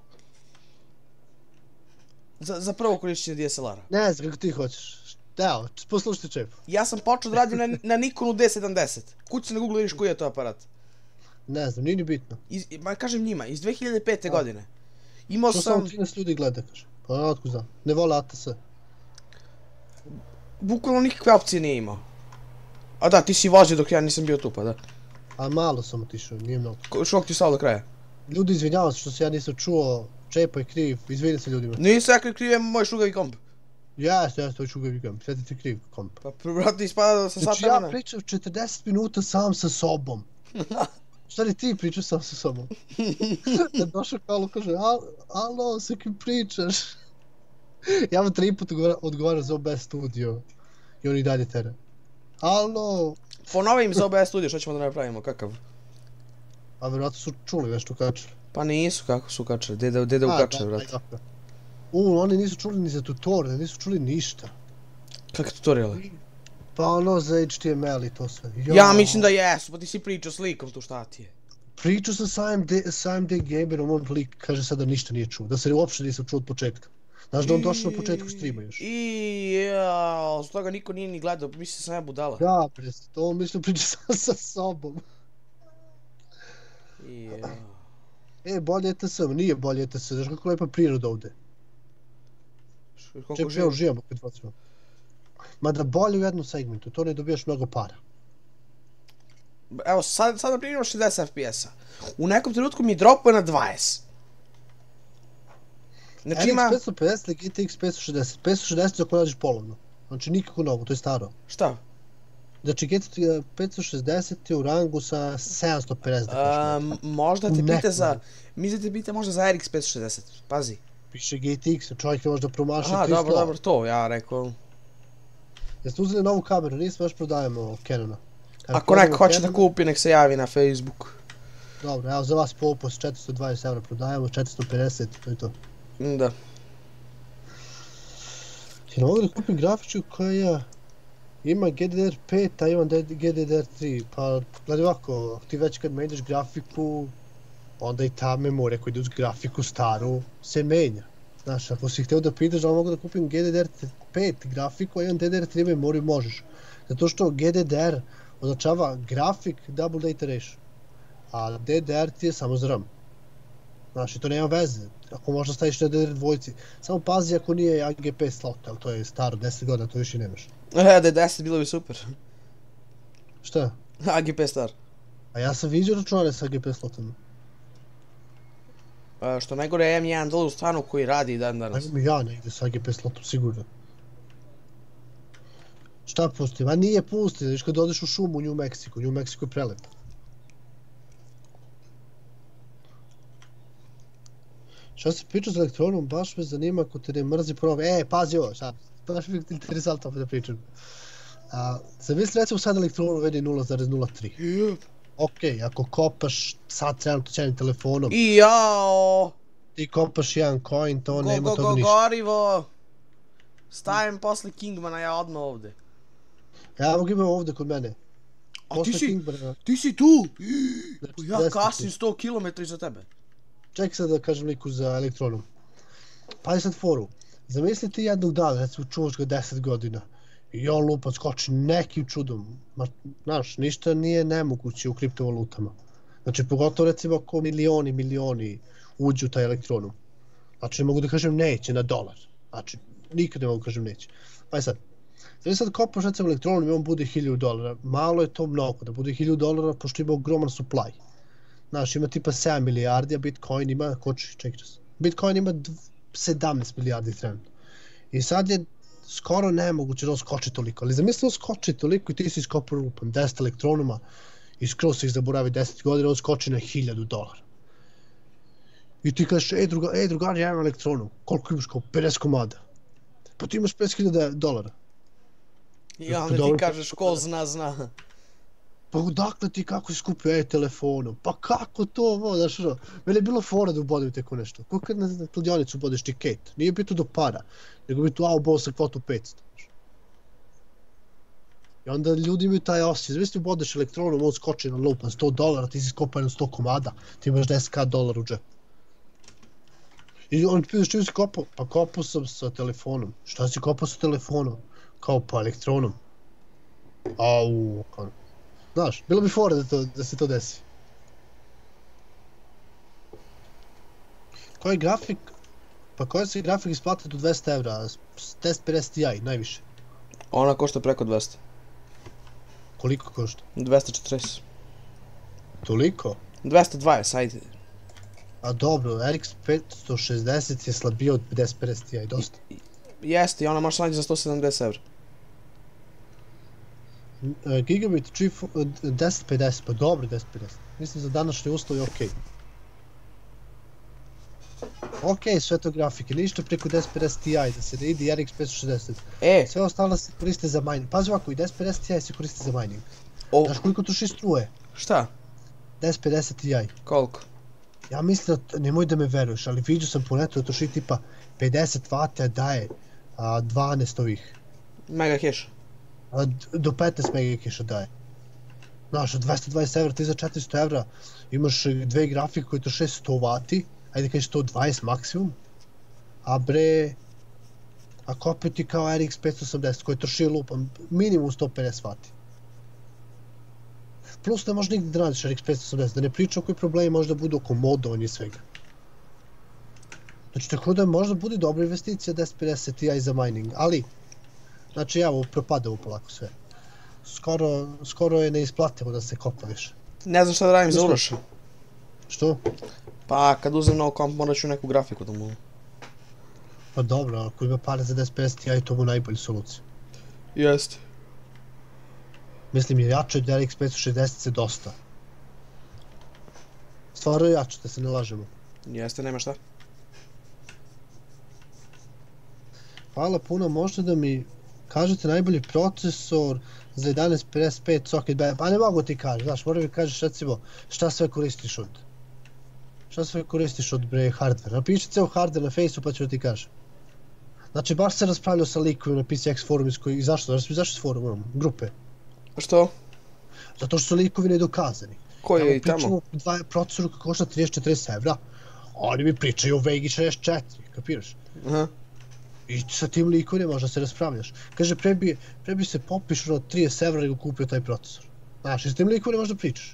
Za, za prvo korišćenje D S L R-a. Ne znam kako ti hoćeš. Evo, poslušaj čep. Ja sam počeo da radim na, na Nikonu D sedamdeset. Kući na Google vidiš koji je to aparat. Ne znam, nije ni bitno. Iz, ma kažem njima, iz dve hiljade pete godine. Imao To sam... samo trinaest ljudi gleda, kaže. Pa otko znam, ne vole A T S. Bukvalno nikakve opcije nije imao. A da, ti si vozio dok ja nisam bio tu, pa da. A malo sam otišao, nije mnogo. Ko- Šok ti stao do kraja. Ljudi, izvinjavam se što se ja nisam čuo, Čepa je kriv, izvini se ljudima. Nisam ja kriv, je moj šugavi komp. Jeste, jeste, hoću ga vikam, sve ti kriv komp. Pa brate, ispada da sam sat Znači ja vremena. pričam četrdeset minuta sam sa sobom. Šta li ti pričaš sam sa sobom? Da došao Kalu kaže, Al, alo, sa kim pričaš? Ja vam tri put odgovaram za O B S studio. I on i dalje tera. Alo. Ponovi im za O B S studio, što ćemo da napravimo, kakav? A vjerojatno su čuli nešto kačali. Pa nisu, kako su kačali, deda, deda ukačali, brate. U, oni nisu čuli ni za tutorial, nisu čuli ništa. Kakve tutoriale? Pa ono za H T M L i to sve. Jo. Ja mislim da jesu, pa ti si pričao slikom tu, šta ti je? Pričao sam sa A M D, sa A M D Gamerom, on lik kaže sad da ništa nije čuo, da se uopšte nisam čuo od početka. Znaš da on došao na početku streama još. I jao, zbog toga niko nije ni gledao, misli da sam ja budala. Da, bre, to on mislio priča sam sa sobom. I jao. E, bolje E T S, nije bolje E T S, znaš kako lepa priroda ovde. Koliko Čep, ja živi? uživam kad bacimo. Mada bolje u jednom segmentu, to ne dobijaš mnogo para. Evo, sad, sad naprimjer šezdeset F P S-a. U nekom trenutku mi dropuje na dvadeset. Znači ima... R X petsto pedeset ili G T X petsto šezdeset. petsto šezdeset ako nađeš polovno. Znači nikako novo, to je staro. Šta? Znači G T X petsto šezdeset je u rangu sa sedamsto pedeset. da kažem. Um, možda te Ne, pita za... ne. Mislim da te pita možda za R X petsto šezdeset. Pazi. Piše G T X, čovjek je možda promašao Aha, tristo. dobro, dobro, to ja rekao. Jeste uzeli novu kameru, nismo još prodajemo Canona. Kad Ako neko prodamo hoće da Canon- kupi, nek se javi na Facebook. Dobro, evo za vas popust četiristo dvadeset eura prodajemo, četiristo pedeset, to je to. Da. Ti ne mogu da kupim grafičku koja ima G D D R pet, a imam G D D R tri, pa gledaj ovako, ti već kad menjaš grafiku, onda i ta memorija koja ide uz grafiku staru se menja. Znaš, ako si htio da pitaš da li mogu da kupim G D D R pet grafiku, a imam D D R tri memoriju, možeš. Zato što G D D R označava grafik double data ratio, a D D R ti je samo za RAM. Znaš, i to nema veze, ako možda staviš na D D R dvojci. Samo pazi ako nije A G P slot, ali to je staro, deset godina, to više nemaš. E, da je deset bilo bi super. Šta? A G P star. A ja sam vidio računare sa A G P slotom. E, što najgore, ja imam jedan dole u stanu koji radi dan danas. Ajmo ja negdje sa A G P slotom, sigurno. Šta pusti? Ma nije pusti, viš kad odeš u šumu u New Mexico, New Mexico je prelep. Šta si pričao s elektronom, baš me zanima ako te ne mrzi program. E, pazi ovo, šta? Baš mi je interesantno da pričam. A, zamisli recimo sad elektronu vedi nula zarez nula tri. Okej, ako kopaš sad trenutno ćenim telefonom, I jao! ti kopaš jedan coin, to Go, nema go, toga go, ništa. gorivo! Stavim posle Kingmana ja odmah ovde. Ja mogu imam ovdje kod mene. A ti Posle si, Kingmana. ti si tu! Znači, Ja deset kasnim je. sto kilometara iza tebe. Čekaj sad da kažem liku za elektronom. Pazi sad foru. Zamisli ti jednog dana, recimo čuvaš ga deset godina i on lupa skoči nekim čudom. Ma, znaš, ništa nije nemoguće u kriptovalutama. Znači, pogotovo recimo ako milioni, milioni uđu u taj elektronom. Znači, ne mogu da kažem neće na dolar. Znači, nikad ne mogu da kažem neće. Pa sad, znači sad kopaš recimo elektronom i on bude hiljadu dolara. Malo je to mnogo, da bude hiljadu dolara pošto ima ogroman supply. Znaš, ima tipa sedam milijardi, a Bitcoin ima, koči, čekaj čas. Bitcoin ima sedamnaest milijardi trenutno. I sad je skoro nemoguće da on skoči toliko, ali zamisli on skoči toliko i ti si iskopao rupan deset elektronuma i skroz se ih zaboravi deset godina, on skoči na hiljadu dolara. I ti kažeš, ej, druga, ej drugar, ja imam elektronum, koliko imaš kao pedeset komada? Pa ti imaš pedeset hiljada dolara. I onda ti kažeš ko zna, zna. Pa odakle ti kako si skupio e telefonom? Pa kako to ovo, znaš ono? Meni je bilo fora da ubodem tako nešto. Kako kad na kladionicu ubodeš tiket? Nije bitno do para, nego bitno a ubao sam kvotu petsto. I onda ljudi imaju taj osjećaj. Zamisli ubodeš elektronom, on skoči na lupan sto dolara, ti si skopao jedno sto komada, ti imaš deset hiljada dolara u džepu. I on pitaš čim si kopao? Pa kopao sam sa telefonom. Šta si kopao sa telefonom? Kao pa elektronom. Au, kao... Znaš, bilo bi fora da, to, da se to desi. Koji grafik? Pa koji se grafik isplati do dvesta evra? deset pedeset Ti najviše. Ona košta preko dvesta. Koliko košta? dvesta četrdeset. Toliko? dvesta dvadeset, ajde. A dobro, R X petsto šezdeset je slabio od deset pedeset Ti, dosta. Jeste, i ona može naći za sto sedamdeset evra. Gigabit čip deset pedeset, pa dobro deset pedeset. Mislim za današnje uslovi okej. Okej, sve to grafike, ništa preko deset pedeset Ti, da se ne ide R X petsto šezdeset. E! Sve ostalo se koriste za mining. Pazi ovako, i deset pedeset Ti se koriste za mining. O, Znaš koliko troši struje? šta? deset pedeset Ti. Koliko? Ja mislim da, nemoj da me veruješ, ali vidio sam po netu da troši tipa pedeset vata daje a, dvanaest ovih. Mega cache. A, do petnaest megakeša daje. Znaš, od dvesta dvadeset evra ti za četiristo evra imaš dve grafike koje troše sto vati, ajde kažeš sto dvadeset maksimum, a bre, ako opet ti kao R X petsto osamdeset koji troši lupam minimum sto pedeset vati. Plus ne možeš nigdje da radiš R X petsto osamdeset, da ne pričam koji problemi možda budu oko modovanja i svega. Znači tako da možda bude dobra investicija deset pedeset Ti za mining, ali znači evo propada ovo polako sve. Skoro, skoro je neisplativo da se kopa više. Ne znam šta da radim za Uroša. Što? Pa kad uzem novo komp morat ću neku grafiku da mu... Pa dobro, ako ima pare za deset pedeset Ti to mu najbolji solucija. Jeste. Mislim je jače od R X petsto šezdeset se dosta. Stvarno je jače, da se ne lažemo. Jeste, nema šta. Hvala puno, možete da mi kažete najbolji procesor za jedanaest pedeset pet socket, pa ne mogu ti kažem, znaš, moram mi kažeš recimo šta sve koristiš od, šta sve koristiš od bre hardware, napiši ceo hardware na Faceu pa ću ti kažem. Znači, baš se raspravljao sa likovima na P C X forum iz koji, zašto, zašto iz foruma, grupe? Što? Zato što su likovi nedokazani. Koji je i tamo? Pričamo dva procesoru koji košta trideset do četrdeset evra, oni mi pričaju o Vegi šezdeset četiri, kapiraš? Aha. I sa tim likovima možda se raspravljaš. Kaže, pre bi, pre bi se popiš od trideset evra nego kupio taj procesor. Znaš, i s tim likovima možda pričaš.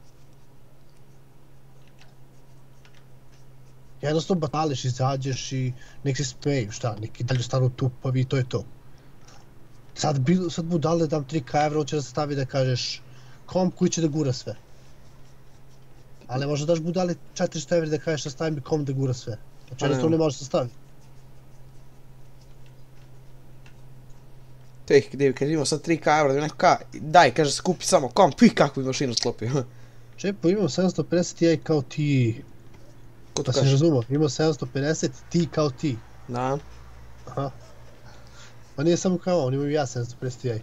Jednostavno batališ, izađeš i nek se smeju, šta, neki dalje stanu tupavi i to je to. Sad, bil, sad budale dam tri ka evra, on će da stavi da kažeš komp koji će da gura sve. Ali možda daš budale četiristo evra da kažeš da stavim komp da gura sve. Znači jednostavno ne možeš da stavi. Teh, gdje kad imao sad tri ka evra, da neko ka, daj, kaže se kupi samo komp i kakvu mašinu sklopio. Čepo, imam sedamsto pedeset Ti kao ti. Ko to Da se razumio, imao sedamsto pedeset Ti kao ti. Da. Aha. Pa nije samo kao on, imam i ja sedamsto pedeset Ti.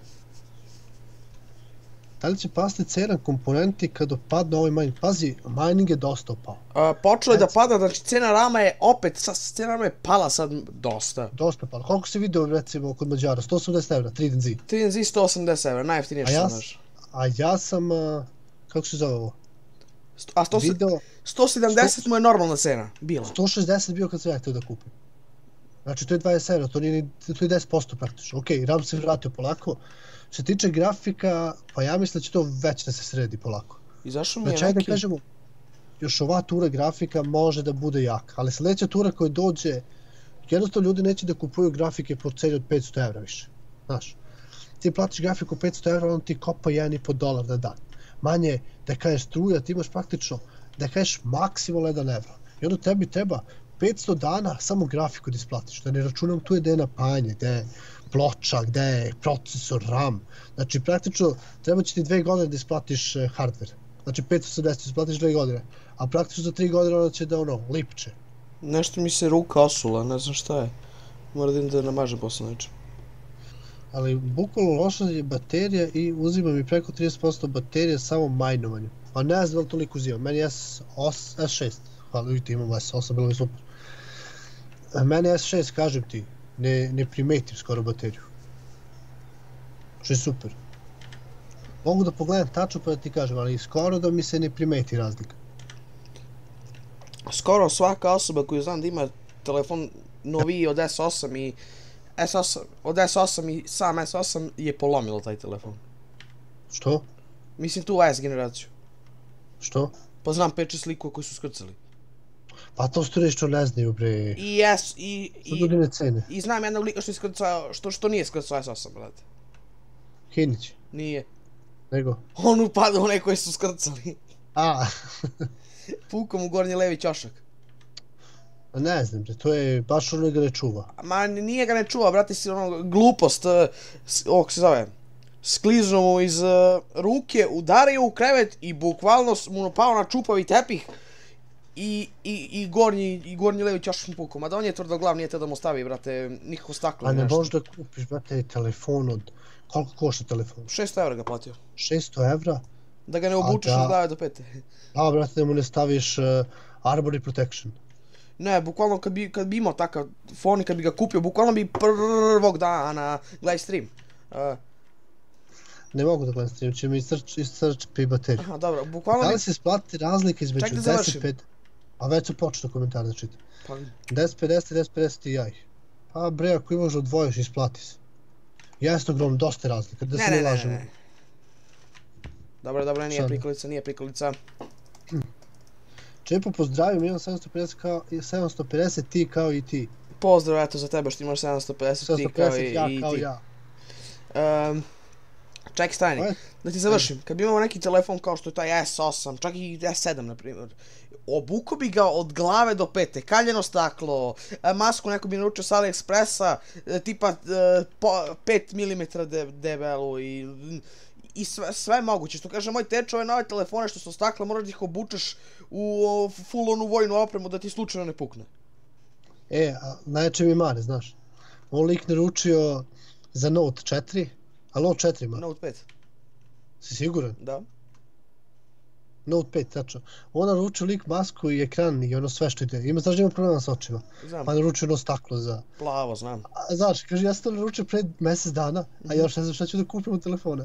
Da li će pasti cena komponenti kad opadne ovaj mining? Pazi, mining je dosta opao. A, počelo je da pada, znači cena rama je opet, sad cena rama je pala sad dosta. Dosta pala. Koliko si vidio recimo kod Mađara? sto osamdeset evra, tri D Z. tri D Z sto osamdeset evra, najjeftinije što sam znaš. A ja sam, a, kako se zove ovo? A sto, Video, sto sedamdeset mu je normalna cena, bila. sto šezdeset bio kad sam ja htio da kupim. Znači to je dvadeset evra, to, nije, to je deset posto praktično. Ok, RAM se vratio polako. Što se tiče grafika, pa ja mislim da će to već da se sredi polako. I zašto mi je znači, ajde neki... da kažemo, još ova tura grafika može da bude jaka, ali sljedeća tura koja dođe, jednostavno ljudi neće da kupuju grafike po ceni od petsto evra više. Znaš, ti platiš grafiku petsto evra, on ti kopa jedan i po dolar na dan. Manje da kažeš struja, ti imaš praktično da kažeš maksimalno jedan evro. I onda tebi treba petsto dana samo grafiku da isplatiš, da ne računam tu je gde je napajanje, gde je ploča, gde je procesor, RAM. Znači praktično treba će ti dve godine da isplatiš hardware. Znači petsto sedamdeset isplatiš dve godine, a praktično za tri godine onda će da ono, lipče. Nešto mi se ruka osula, ne znam šta je. Moram da idem da namažem posle nečem. Ali bukvalno loša je baterija i uzima mi preko trideset posto baterije samo majnovanju. Pa ne znam da li toliko uzima, meni je S šest, hvala vidite imam S osam, bilo mi super. Meni S šest, kažem ti, ne, ne primetim skoro bateriju. Što je super. Mogu da pogledam tačno pa da ti kažem, ali skoro da mi se ne primeti razlika. Skoro svaka osoba koju znam da ima telefon noviji od S osam i S osam, od S osam i sam S osam je polomilo taj telefon. Što? Mislim tu S generaciju. Što? Pa znam pet šest likova koji su skrcali. Pa to su nešto ne znaju bre. I S, i... Što ljudi ne cene. I znam jednog lika što je skrcao, što, što nije skrcao S osam, brate. Hinić. Nije. Nego? On upada u one koji su skrcali. A. Pukao mu gornji levi ćošak. Ne znam bre, to je baš ono ga ne čuva. Ma nije ga ne čuva, brate, si ono glupost, ovog se zove. Skliznuo mu iz uh, ruke, udario u krevet i bukvalno mu pao na čupavi tepih i, i, i, gornji, i gornji levi ćošak mu pukao. Mada on je tvrdoglav, nije te da mu stavi, brate, nikako staklo. A ne možeš da kupiš, brate, telefon od... Koliko košta telefon? šesto evra ga platio. šesto evra? Da ga ne obučeš da... od glave do pete. A, brate, da mu ne staviš uh, Armory Protection. Ne, bukvalno kad bi, kad bi imao takav fon i kad bi ga kupio, bukvalno bi prvog dana gledaj stream. Uh, Ne mogu da gledam stream, će mi iscrči bateriju. Aha, dobro, bukvalno... Da li se isplati razlika između Ček da deset pet... A već su počeli komentar da čitam. Pa... deset pedeset i deset pedeset Ti. Pa bre, ako imaš da odvojiš, isplati se. Jasno grom, dosta razlika, da se ne lažemo. Ne, ne, ne. Dobro, dobro, nije prikolica, nije prikolica. Čepo, pozdravim, imam sedamsto pedeset Ti kao i ti. Pozdrav, eto, za tebe što imaš sedamsto pedeset Ti kao i, ja, i kao ti. ja. Um, ček, stani, da ti završim. Kad bi imao neki telefon kao što je taj S osam, čak i S sedam, na primjer, obuko bi ga od glave do pete, kaljeno staklo, masku neko bi naručio s AliExpressa, tipa pet milimetara debelu i, i sve, sve moguće. Što kaže moj tečo, ove nove telefone što su stakle, moraš da ih obučeš u full onu vojnu opremu da ti slučajno ne pukne. E, a najjače mi mane, znaš. On lik naručio Za Note četiri? A Note četiri ima? Note pet. Si siguran? Da. Note pet, tačno. On naručio lik masku i ekran i ono sve što ide. Ima, znaš da ima problema sa očima. Znam. Pa naručio ono staklo za... Plavo, znam. A, znaš, kaže, ja sam to naručio pred mjesec dana, a još ne znam šta ću da kupim od telefona.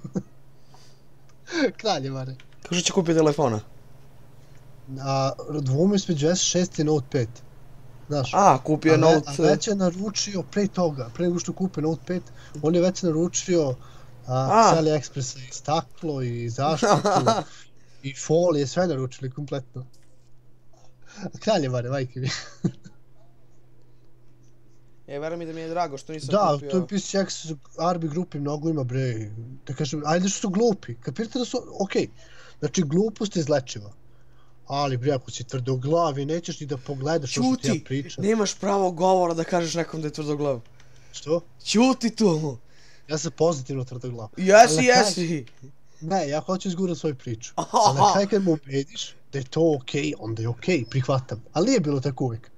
Kralje, mare. Kako što će kupiti telefona? A dvomio između S šest i Note pet. Znaš, A, kupio je a, ve, Note... a već je naručio pre toga, pre nego što kupe Note pet, on je već naručio a, A. s AliExpressa i staklo i zaštitu i folije, sve naručili kompletno. Kralje, mare, majke mi. E, veruj mi da mi je drago što nisam Da, kupio... to je P C X Arbi grupi mnogo ima, bre. Da kažem, ajde što su glupi. Kapirate da su, okej, znači glupost je izlečiva. Ali, bre, ako si tvrdoglav i nećeš ni da pogledaš to što ti ja Ćuti! pričam. Nemaš pravo govora da kažeš nekom da je tvrdoglav. Što? Ćuti tu! Ja sam pozitivno tvrdoglav. Jesi, Ali na kraju- jesi! Ne, ja hoću izgurat svoju priču. Ali na kraju kad mu ubediš da je to okej, onda je okej, prihvatam. Ali nije bilo tako uvijek.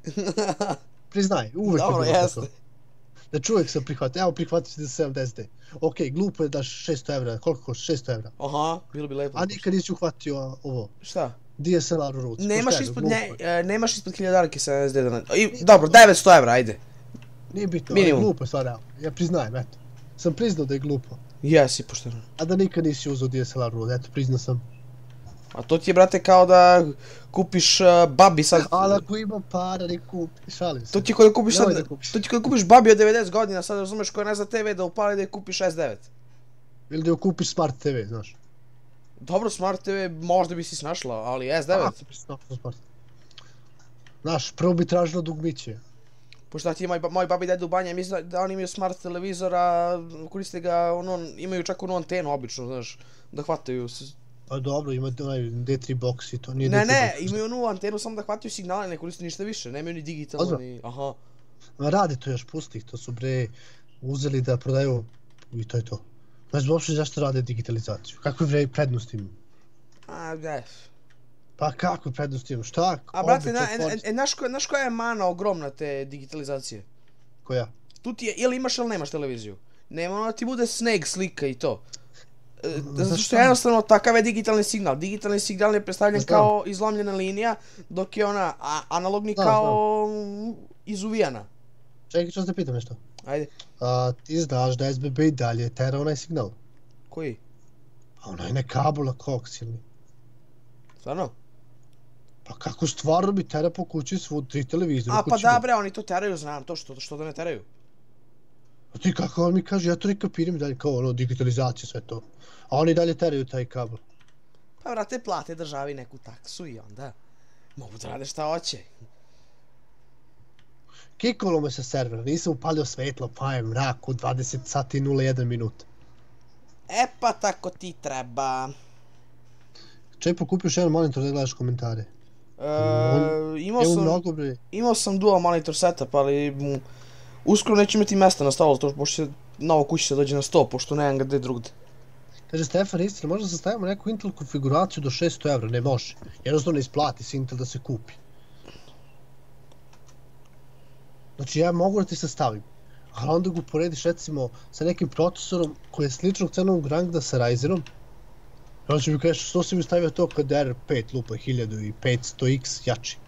Priznaj, uvijek Dobro, je bilo jeste. tako. Znači uvijek sam prihvatio, evo prihvatio si za sedamdeset D. Okej, glupo je daš šesto evra, koliko košta? šesto evra. Aha, bilo bi lepo. A nikad nisi uhvatio ovo, Šta? D S L R u ruci. Nemaš pošteno, ispod, glupo ne, je. e, nemaš ispod hiljadarke sedamdeset D da na... I, dobro, devetsto evra, ajde. Nije bitno, ali minimum. glupo je stvar, evo. Ja priznajem, eto. Sam priznao da je glupo. Jesi, pošteno. A da nikad nisi uzao D S L R u ruci, eto, priznao sam. A to ti je, brate, kao da kupiš uh, babi sad... Ali ako ima para, ne kupi, šalim se. To ti koji kupiš Nemoj sad... da kupiš. To ti koji kupiš babi od devedeset godina, sad razumeš koja ne zna T V da upali da je kupiš S devet. Ili da joj kupiš Smart T V, znaš. Dobro, Smart T V možda bi si snašla, ali S devet. Ako bi snao Smart. Znaš, prvo bi tražilo dugmiće. Pošto ti moj, moj babi dedu u banja, mislim da oni imaju smart televizor, a koriste ga, ono, imaju čak onu antenu obično, znaš, da hvataju. s- Pa dobro, ima onaj D tri box i to, nije Ne, D tri ne, box. imaju onu antenu samo da hvataju signale, ne koriste ništa više, nemaju ni digitalno, Ozbiljno? ni... Aha. Ma rade to još, pusti ih, to su bre uzeli da prodaju i to je to. Znaš uopšte zašto rade digitalizaciju? Kakve bre prednosti imaju? A, ne. Pa kakve prednosti imaju? Šta? A, brate, Običan na, e, korisnik e, znaš ko- znaš koja je mana ogromna te digitalizacije? koja? Tu ti je, ili imaš ili nemaš televiziju. Nema ono da ti bude snake slika i to. E, zato što zašto? jednostavno takav je digitalni signal. Digitalni signal je predstavljen Znam. kao izlomljena linija, dok je ona a, analogni Znam, kao mm, izuvijana. Čekaj, što te pitam nešto. Ajde, A, ti znaš da S B B i dalje tera onaj signal? koji? A onaj ne kabula koksilni. Stvarno? Pa kako stvarno bi tera po kući svu tri televizora A u pa kući da ima? bre, oni to teraju, znam to što, što da ne teraju. A ti kako on mi kaže, ja to ne kapiram i dalje kao ono digitalizacija sve to. A oni dalje teraju taj kabel. Pa brate, plate državi neku taksu i onda mogu da rade šta hoće. Kikolo me sa servera, nisam upalio svetlo, pa je mrak u dvadeset sati i nula jedan minut. E pa tako ti treba. Čepo kupiš jedan monitor da gledaš komentare. E, imao Evo sam... mnogo bre. Imao sam dual monitor setup, ali mm, uskoro neću imati mesta na stolu, to pošto će novo kući se dođe na sto, pošto nemam ga gde drugde. Kaže Stefan, istina, možda sastavimo neku Intel konfiguraciju do šesto evra, ne može. Jednostavno ne isplati se Intel da se kupi. Znači ja mogu da ti sastavim, ali onda ga uporediš recimo sa nekim procesorom koji je sličnog cenovnog ranga sa Ryzenom. I onda će mi kažeš, što si mi stavio to kad R pet lupa hiljadu petsto X jači.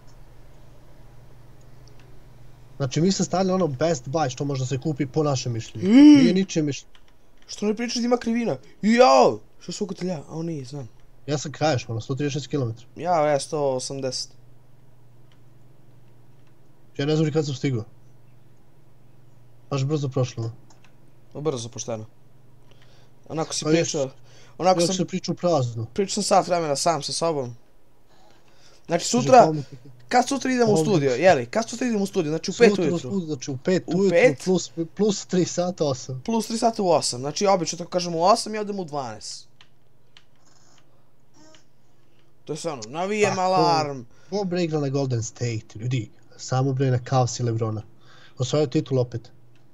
Znači mi sastavljamo ono best buy što može da se kupi po našem mišljenju. Mm. Nije ničije mišljenje. Što ne pričaš da ima krivina? Jao! Što su kotelja? A on nije, znam. Ja sam kraješ, ono, sto trideset šest kilometara. Ja, ja, sto osamdeset. Ja ne znam ni kad sam stigao. Baš brzo prošlo. no. O, brzo, pošteno. Onako si Pa jes. pričao... Onako Uvijek sam, se priču prazno. pričao sam sat vremena sam sa sobom. Znači Kaže, sutra, pametno. kad sutra idemo u Ovdje. studio, jeli? Kad sutra idemo u studio, znači u pet Sutra u ujutru. studio, znači u pet U ujutru pet? plus, plus tri sata osam. Plus tri sata u osam, znači obično tako kažemo u osam i odemo u dvanaest. To je sve ono, navijem Tako. alarm. Ko bre igra na Golden State, ljudi? Samo bre na Cavs i Lebrona. Osvajao titul opet.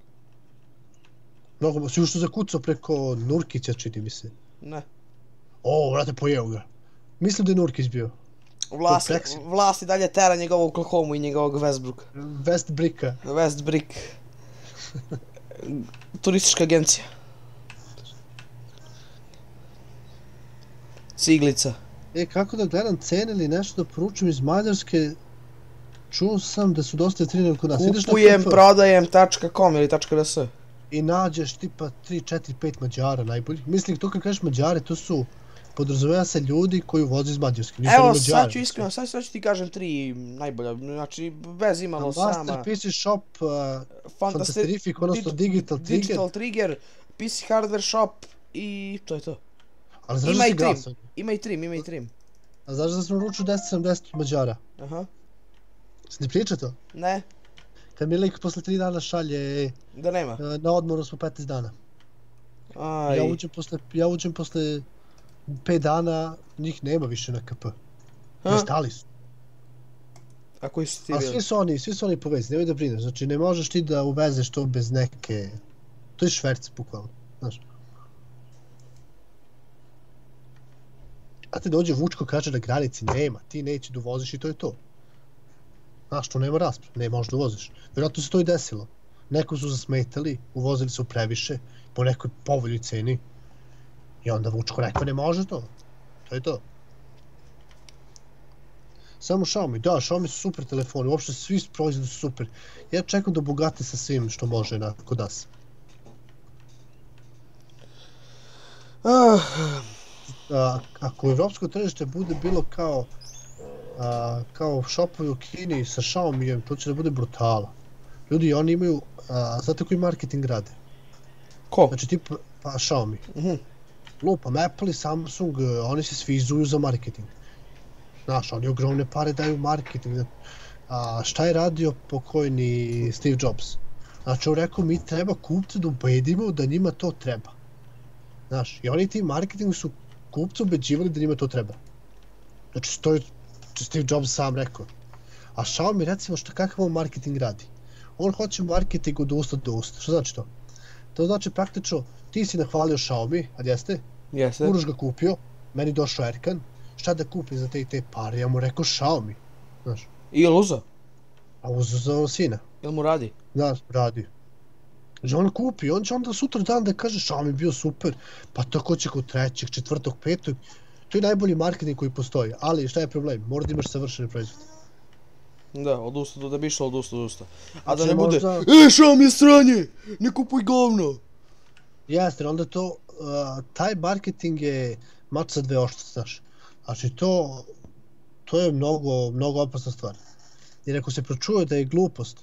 Mnogo, si ušto zakucao preko Nurkića, čini mi se. Ne. O, vrate, pojeo ga. Mislim da je Nurkić bio. Vlast, Brexit. vlast i dalje tera njegovog Oklahoma i njegovog Westbrooka. Westbricka. Westbrick. Turistička agencija. Ciglica. E, kako da gledam cene ili nešto da poručim iz Mađarske, čuo sam da su dosta jeftinije kod nas. Ideš na Kupujem, K F prodajem, .com ili .rs. i nađeš tipa tri, četiri, pet Mađara najboljih. Mislim, to kad kažeš Mađare, to su, podrazumeva se ljudi koji voze iz Mađarske. Nisu Evo, oni Mađari. sad ću iskreno, sad, sad ću ti kažem tri najbolja, znači bez imalo sama. Master P C Shop, uh, Fantastic, Fantasterific, odnosno Dig- Digital Trigger. Digital Trigger, P C Hardware Shop i to je to. Ali znaš Ima da i si trim, glasan? ima i trim, ima i trim. A znaš da sam naručio deset sedamdeset od Mađara? Aha, Si ti priča to? ne, Kad mi lik posle tri dana šalje, da nema. uh, na odmoru smo petnaest dana. Aj, Ja uđem posle, ja uđem posle pet dana, njih nema više na K P. Ha? Nestali su. a koji su ti A bili? svi su oni, svi su oni povezani, nemoj da brineš, znači ne možeš ti da uvezeš to bez neke... To je šverc, bukvalno, znaš. A ti dođe Vučko, kaže na granici, nema, ti neće da uvoziš i to je to. Znaš, to nema rasprave, ne možeš da uvoziš. Vjerojatno se to i desilo. Neko su zasmetali, uvozili su previše, po nekoj povoljnoj ceni. I onda Vučko rekao, ne može to. To je to. Samo Xiaomi, da, Xiaomi su super telefoni, uopšte svi proizvodi su super. Ja čekam da bogate sa svim što može na, kod nas. Ah, A, ako evropsko tržište bude bilo kao a, kao shopovi u Kini sa Xiaomijem, to će da bude brutala. Ljudi, oni imaju, a, znate koji marketing rade? ko? Znači tip, pa Xiaomi. Mhm. Lupam, Apple i Samsung, oni se svi izuju za marketing. Znaš, oni ogromne pare daju marketing. A šta je radio pokojni Steve Jobs? Znači, on rekao, mi treba kupce da ubedimo da njima to treba. Znaš, i oni ti marketing su kupce ubeđivali da njima to treba. Znači, to je Steve Jobs sam rekao. A Xiaomi, recimo, šta kakav on marketing radi? On hoće marketing od usta do usta. Što znači to? To znači praktično, ti si nahvalio Xiaomi, a jeste? Jeste. Uroš ga kupio, meni došao Erkan, šta da kupim za te i te pare, ja mu rekao Xiaomi, znaš, I jel uzo? a uzeo za ono sina, Jel mu radi? znaš, radi. Znači on kupi, on će onda sutra dan da kaže Xiaomi bio super, pa tako će kod trećeg, četvrtog, petog, to je najbolji marketing koji postoji, ali šta je problem, mora da imaš savršene proizvode. Da, od usta do da bi išlo od usta do usta. A da Znači, ne bude, možda- e, Xiaomi je sranje, ne kupuj govno. Jeste, onda to, uh, taj marketing je mač sa dve oštrice, znaš. Znači to, to je mnogo, mnogo opasna stvar. Jer ako se pročuje da je glupost,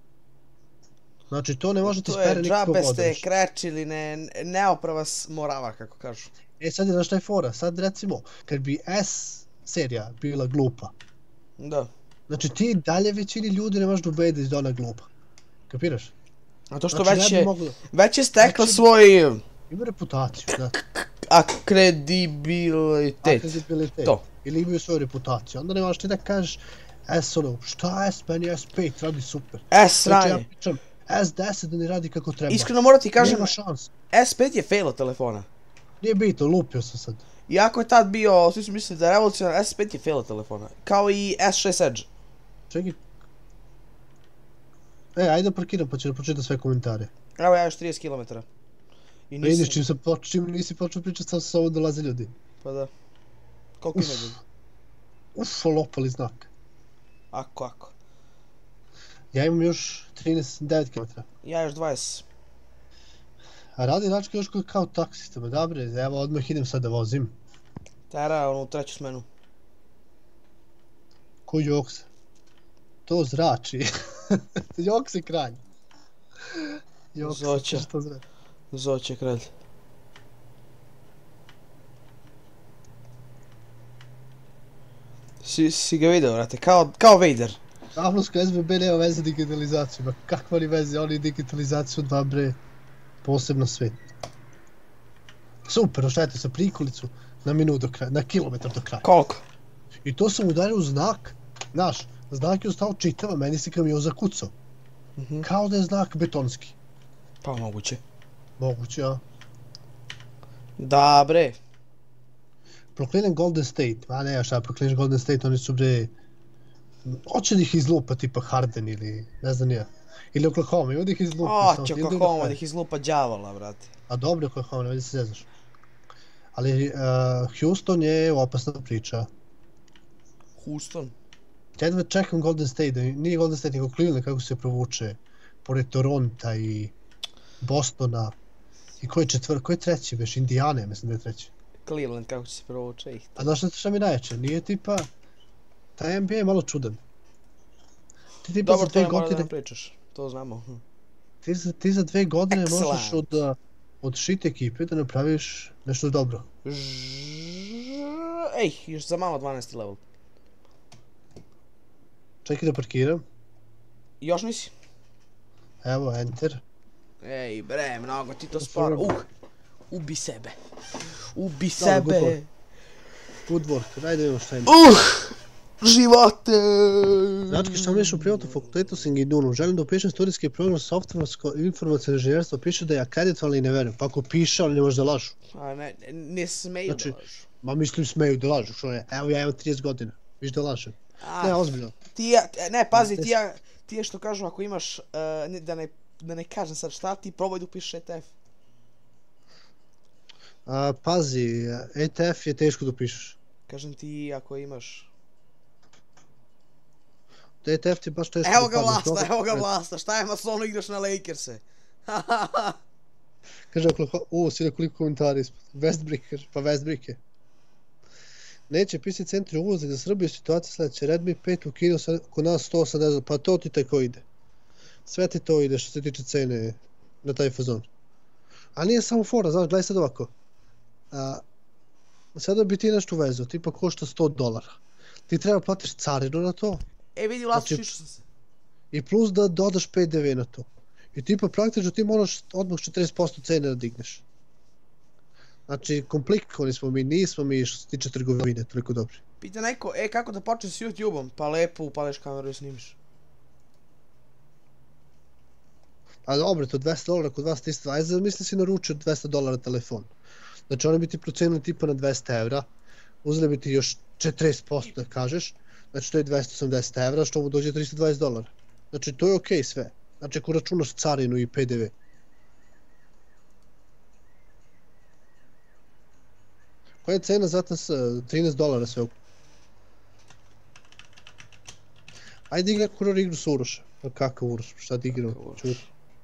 znači to ne može ti To je spere nikako džabe ste vodaš. krečili, ne, neoprava s morava, kako kažu. E sad je, znaš šta je fora, sad recimo, kad bi S serija bila glupa, Da. znači ti dalje većini ljudi ne možeš da ubediš da ona je glupa. Kapiraš? A to što Znači, već ne bi je, moglo- već je stekla Znači- svoj Ima reputaciju, da. akredibilitet. Akredibilitet. To. Ili imaju svoju reputaciju. Onda ne možeš ti da kažeš S ono, šta S, meni S pet radi super. E, Znači ja sranje. pričam S deset da ne radi kako treba. Iskreno moram ti kažem, Nema šans. S pet je fail od telefona. Nije bitno, lupio sam sad. Iako je tad bio, svi su mislili da je revolucionar, S pet je fail od telefona. Kao i S šest Edge. Čekaj. E, ajde da parkiram pa ću da pročitam sve komentare. Evo ja još trideset kilometara. I Vidiš, nisam, čim, sam počeo, čim nisi počeo pričati, sad sa ovo dolaze ljudi. pa da. Koliko ima Uf. ljudi? Uf, lopali znak. Ako, ako. Ja imam još trinaest devet kilometara. Ja još dvadeset. A radi Račko još kao, kao taksista, ma dobre, evo odmah idem sad da vozim. Tera, ono, u treću smenu. Ko Joksa? To zrači. Joks je kralj. Joks, Zoća. što zrači. Zoće kralj. Si, si ga vidio, brate, kao, kao Vader. Avluska S B B nema veze s digitalizacijom, ma kakva li veze, oni digitalizaciju dva bre, posebno svet. Super, oštajte sa prikolicu na minut do kraja, na kilometar do kraja. Koliko? I to sam udario u znak, znaš, znak je ostao čitav, a meni se kamion zakucao. Mhm. Kao da je znak betonski. Pa moguće. Moguće, a? Da, bre. Proklinem Golden State, ma ne, šta proklinaš Golden State, oni su bre Hoće da ih izlupa tipa Harden ili ne znam nije. Ili Oklahoma, ima da ih izlupa. Oće Oklahoma da ih izlupa đavola, brate. A dobro Oklahoma, ne da se zezaš. Ali uh, Houston je opasna priča. Houston. Jedva čekam Golden State, da nije Golden State nego Cleveland kako se provuče. Pored Toronta i Bostona. I ko je četvr, ko je treći već? Indijane, mislim da je treći. Cleveland, kako će se provuče ih. A znaš šta mi najjače? Nije tipa... Taj N B A je malo čudan. Ti tipa Dobro, za to dve ne mora da godine... nam pričaš. To znamo. Hm. Ti za, ti za dve godine Excellent. možeš od, uh, od shit ekipe da napraviš nešto dobro. Žrrrr, ej, još za malo dvanaesti level. Čekaj da parkiram. Još nisi? Evo, enter. Ej, bre, mnogo ti to To sporo. su- Uh, ubi sebe. Ubi Dobro, good sebe. work. Good work, ajde vidimo šta ima. Uh, živote. Znači, šta misliš u privatnom fakultetu s Ingidunu? Želim da upišem studijski program softversko i informacijno inženjerstvo. Piše da je akreditovan, ali ne verujem. Pa ako piše, ali ne može da lažu. A ne, ne smeju Znači, da lažu. Ma mislim smeju da lažu, što je? Evo ja imam trideset godina. Viš da lažem. A, Ne, ozbiljno. ti ja, ne, pazi, ti ja, ti je što kažu ako imaš, uh, ne, da, ne, da ne kažem sad šta, ti probaj da upišeš E T F. A, pazi, E T F je teško da upišeš. Kažem ti ako imaš... E T F ti je baš teško Evo ga da padneš. Vlasta, evo ga Vlasta, šta je masovno igraš na Lakerse? Kaže Oklahoma, u, si koliko komentari ispod. Westbrook, kaže, pa Westbrook je. Neće pisati centri uvoza za Srbiju situacija sljedeća. Redmi pet u Kinu, kod nas sto osamdeset, pa to ti tako ide. Sve ti to ide što se tiče cene na taj fazon. A nije samo fora, znaš, gledaj sad ovako. A, sada bi ti nešto uvezao, tipa košta sto dolara. Ti treba platiš carinu na to E vidi Vlasto, Znači- šišao sam se. i plus da dodaš P D V na to. I tipa praktično ti moraš odmah četrdeset posto cene da digneš. Znači, komplikovani smo mi, nismo mi što se tiče trgovine toliko dobri. Pita neko, e kako da počneš s YouTube-om? Pa lepo upališ kameru i snimiš. A dobro, to dvesta dolara kod vas ti isto, ajde zamisli si naručio dvesta dolara telefon. Znači oni bi ti procenili tipa na dvesta evra, uzeli bi ti još četrdeset posto da kažeš, znači to je dvesta osamdeset evra, što mu dođe tristo dvadeset dolara. Znači to je okej okay sve, znači ako računaš carinu i P D V. Koja je cena za tas trinaest dolara sve oko? Ajde igra kuror igru s Uroša. Pa kakav Uroš, šta ti igramo? Čuti.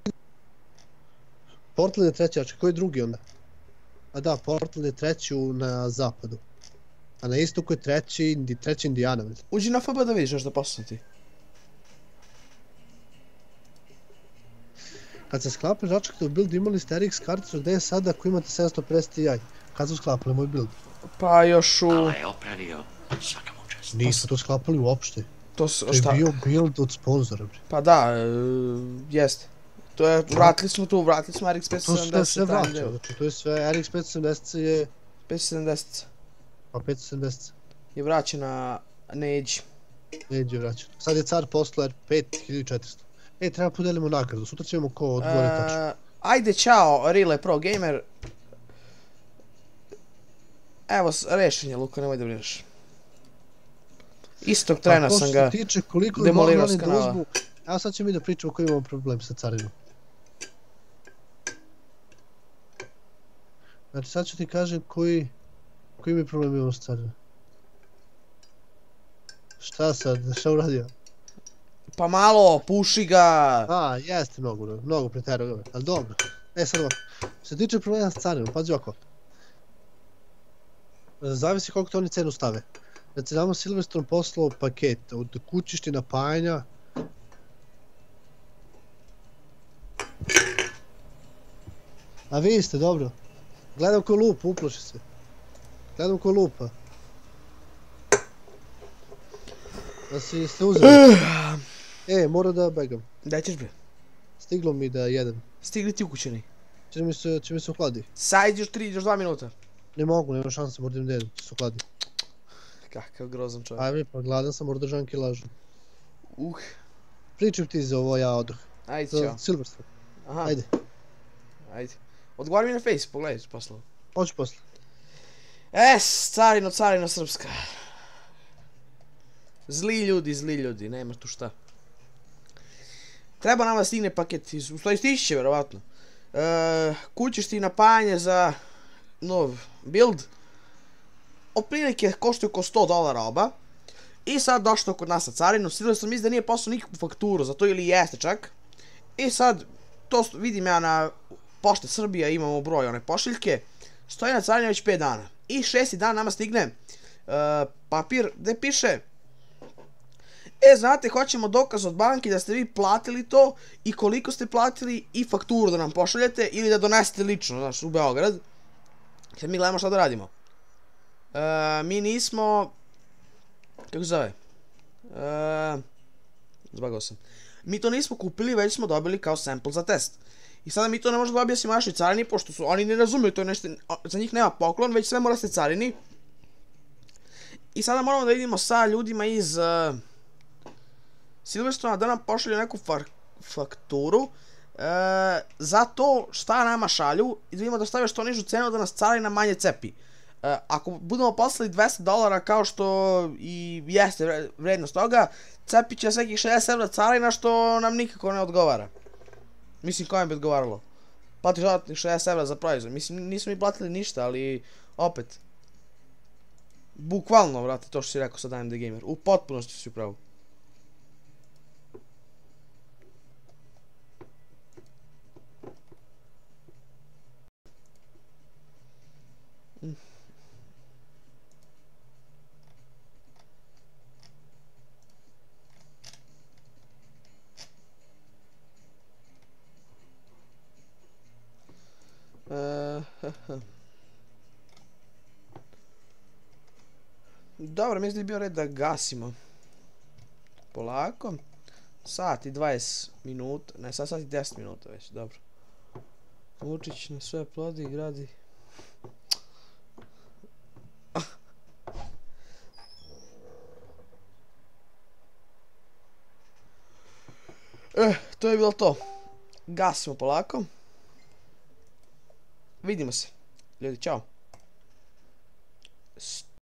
Portland je treći, a koji je drugi onda? A da, Portland je treći u, na zapadu. A na istoku je treći, indi, treći Indijana. Uđi na F B da vidiš još da poslam ti. Kad se sklapali račakte u build imali ste R X karticu, gde je sada ako imate sedamsto pedeset Ti? Kad su sklapali moj build? Pa još u... Ale opravio, svaka mu čast. Nismo to sklapali uopšte. To s... To je šta? bio build od sponzora. Bre. Pa da, e, jeste. To je, vratili smo tu, vratili smo R X To se sve petsto vraća, sedamdeset. znači to je sve, R X petsto sedamdeset je, petsto sedamdeset pa petsto sedamdeset je vraćena Neđi. neđe vraća. Sad je car poslao pet hiljada četiristo. E, treba podelimo nagradu, sutra ćemo ko odgovori tačno. E, ajde, čao, Relay Pro Gamer. Evo, s- rešen je, Luka, nemoj da brineš. Istog trena A to sam što ga... se tiče koliko je demolirao mogli s da kanala. uzmu, evo sad ćemo mi da pričamo koji imamo problem sa carinom. Znači sad ću ti kažem koji, koji mi problem imamo s carinom. Šta sad, šta uradio? Pa malo, puši ga. A, jeste mnogo, mnogo preterao, ali dobro. E sad ovako, što se tiče problema s carinom, pazi ovako. Zavisi koliko to oni cenu stave. Znači nama Silverstone poslao paket od kućišti napajanja. A vi ste, dobro. Gledam ko lupa, uplaši se. Gledam ko lupa. Da si ste uzeli. E, mora da begam. Daj ćeš bre. Stiglo mi da jedem. Stigli ti ukućeni. Će mi se, će mi se ohladi. Sad još tri, još dva minuta. Ne mogu, nema šanse, moram da jedem, se ohladi. Kakav grozan čovjek. Ajme, pa gladan sam, moram da žanke lažu. Uh, Pričam ti za ovo ja odoh. ajde, Za čao. Silverstone. Aha, Ajde, ajde. Odgovori mi na face, pogledaj poslao. hoću posle. Es, carino, carino srpska. Zli ljudi, zli ljudi, nema tu šta. Treba nama stigne paket, iz- u stvari stići će verovatno. E, kućišti napajanje za nov build. Otprilike koštaju oko sto dolara oba. I sad došlo kod nas na carinu, stigao sam mislim da nije poslao nikakvu fakturu za to ili jeste čak. I sad, to st- vidim ja na Pošte Srbija, imamo broj one pošiljke. Stoji na carini već pet dana. I šesti dan nama stigne uh, papir gde piše: E, znate, hoćemo dokaz od banke da ste vi platili to i koliko ste platili i fakturu da nam pošaljete ili da donesete lično, znaš, u Beograd. Sad mi gledamo šta da radimo. Uh, mi nismo... Kako se zove? Uh, zbagao sam. Mi to nismo kupili, već smo dobili kao sample za test. I sada mi to ne možemo da objasnimo našoj carini, pošto su oni ne razumiju, to je nešto, za njih nema poklon, već sve mora se carini. I sada moramo da vidimo sa ljudima iz uh, Silverstona da nam pošalju neku far, fakturu uh, za to šta nama šalju i da vidimo da stave što nižu cenu da nas carina manje cepi. Uh, ako budemo poslali dvesta dolara kao što i jeste vrednost toga, cepit će svekih šezdeset evra carina što nam nikako ne odgovara. Mislim, kojem bi odgovaralo? Platiš dodatnih šezdeset evra za proizvod. Mislim, nismo mi platili ništa, ali opet. Bukvalno, vrate, to što si rekao sad A M D Gamer. U potpunosti si upravo. Mm. Uh, Dobro, mislim da je bio red da gasimo. Polako. Sat i dvadeset minuta. Ne, sad sat i deset minuta već, dobro. Vučić na sve plodi i gradi. Eh, to je bilo to. Gasimo polako. Vidimo se. Ljudi, čao.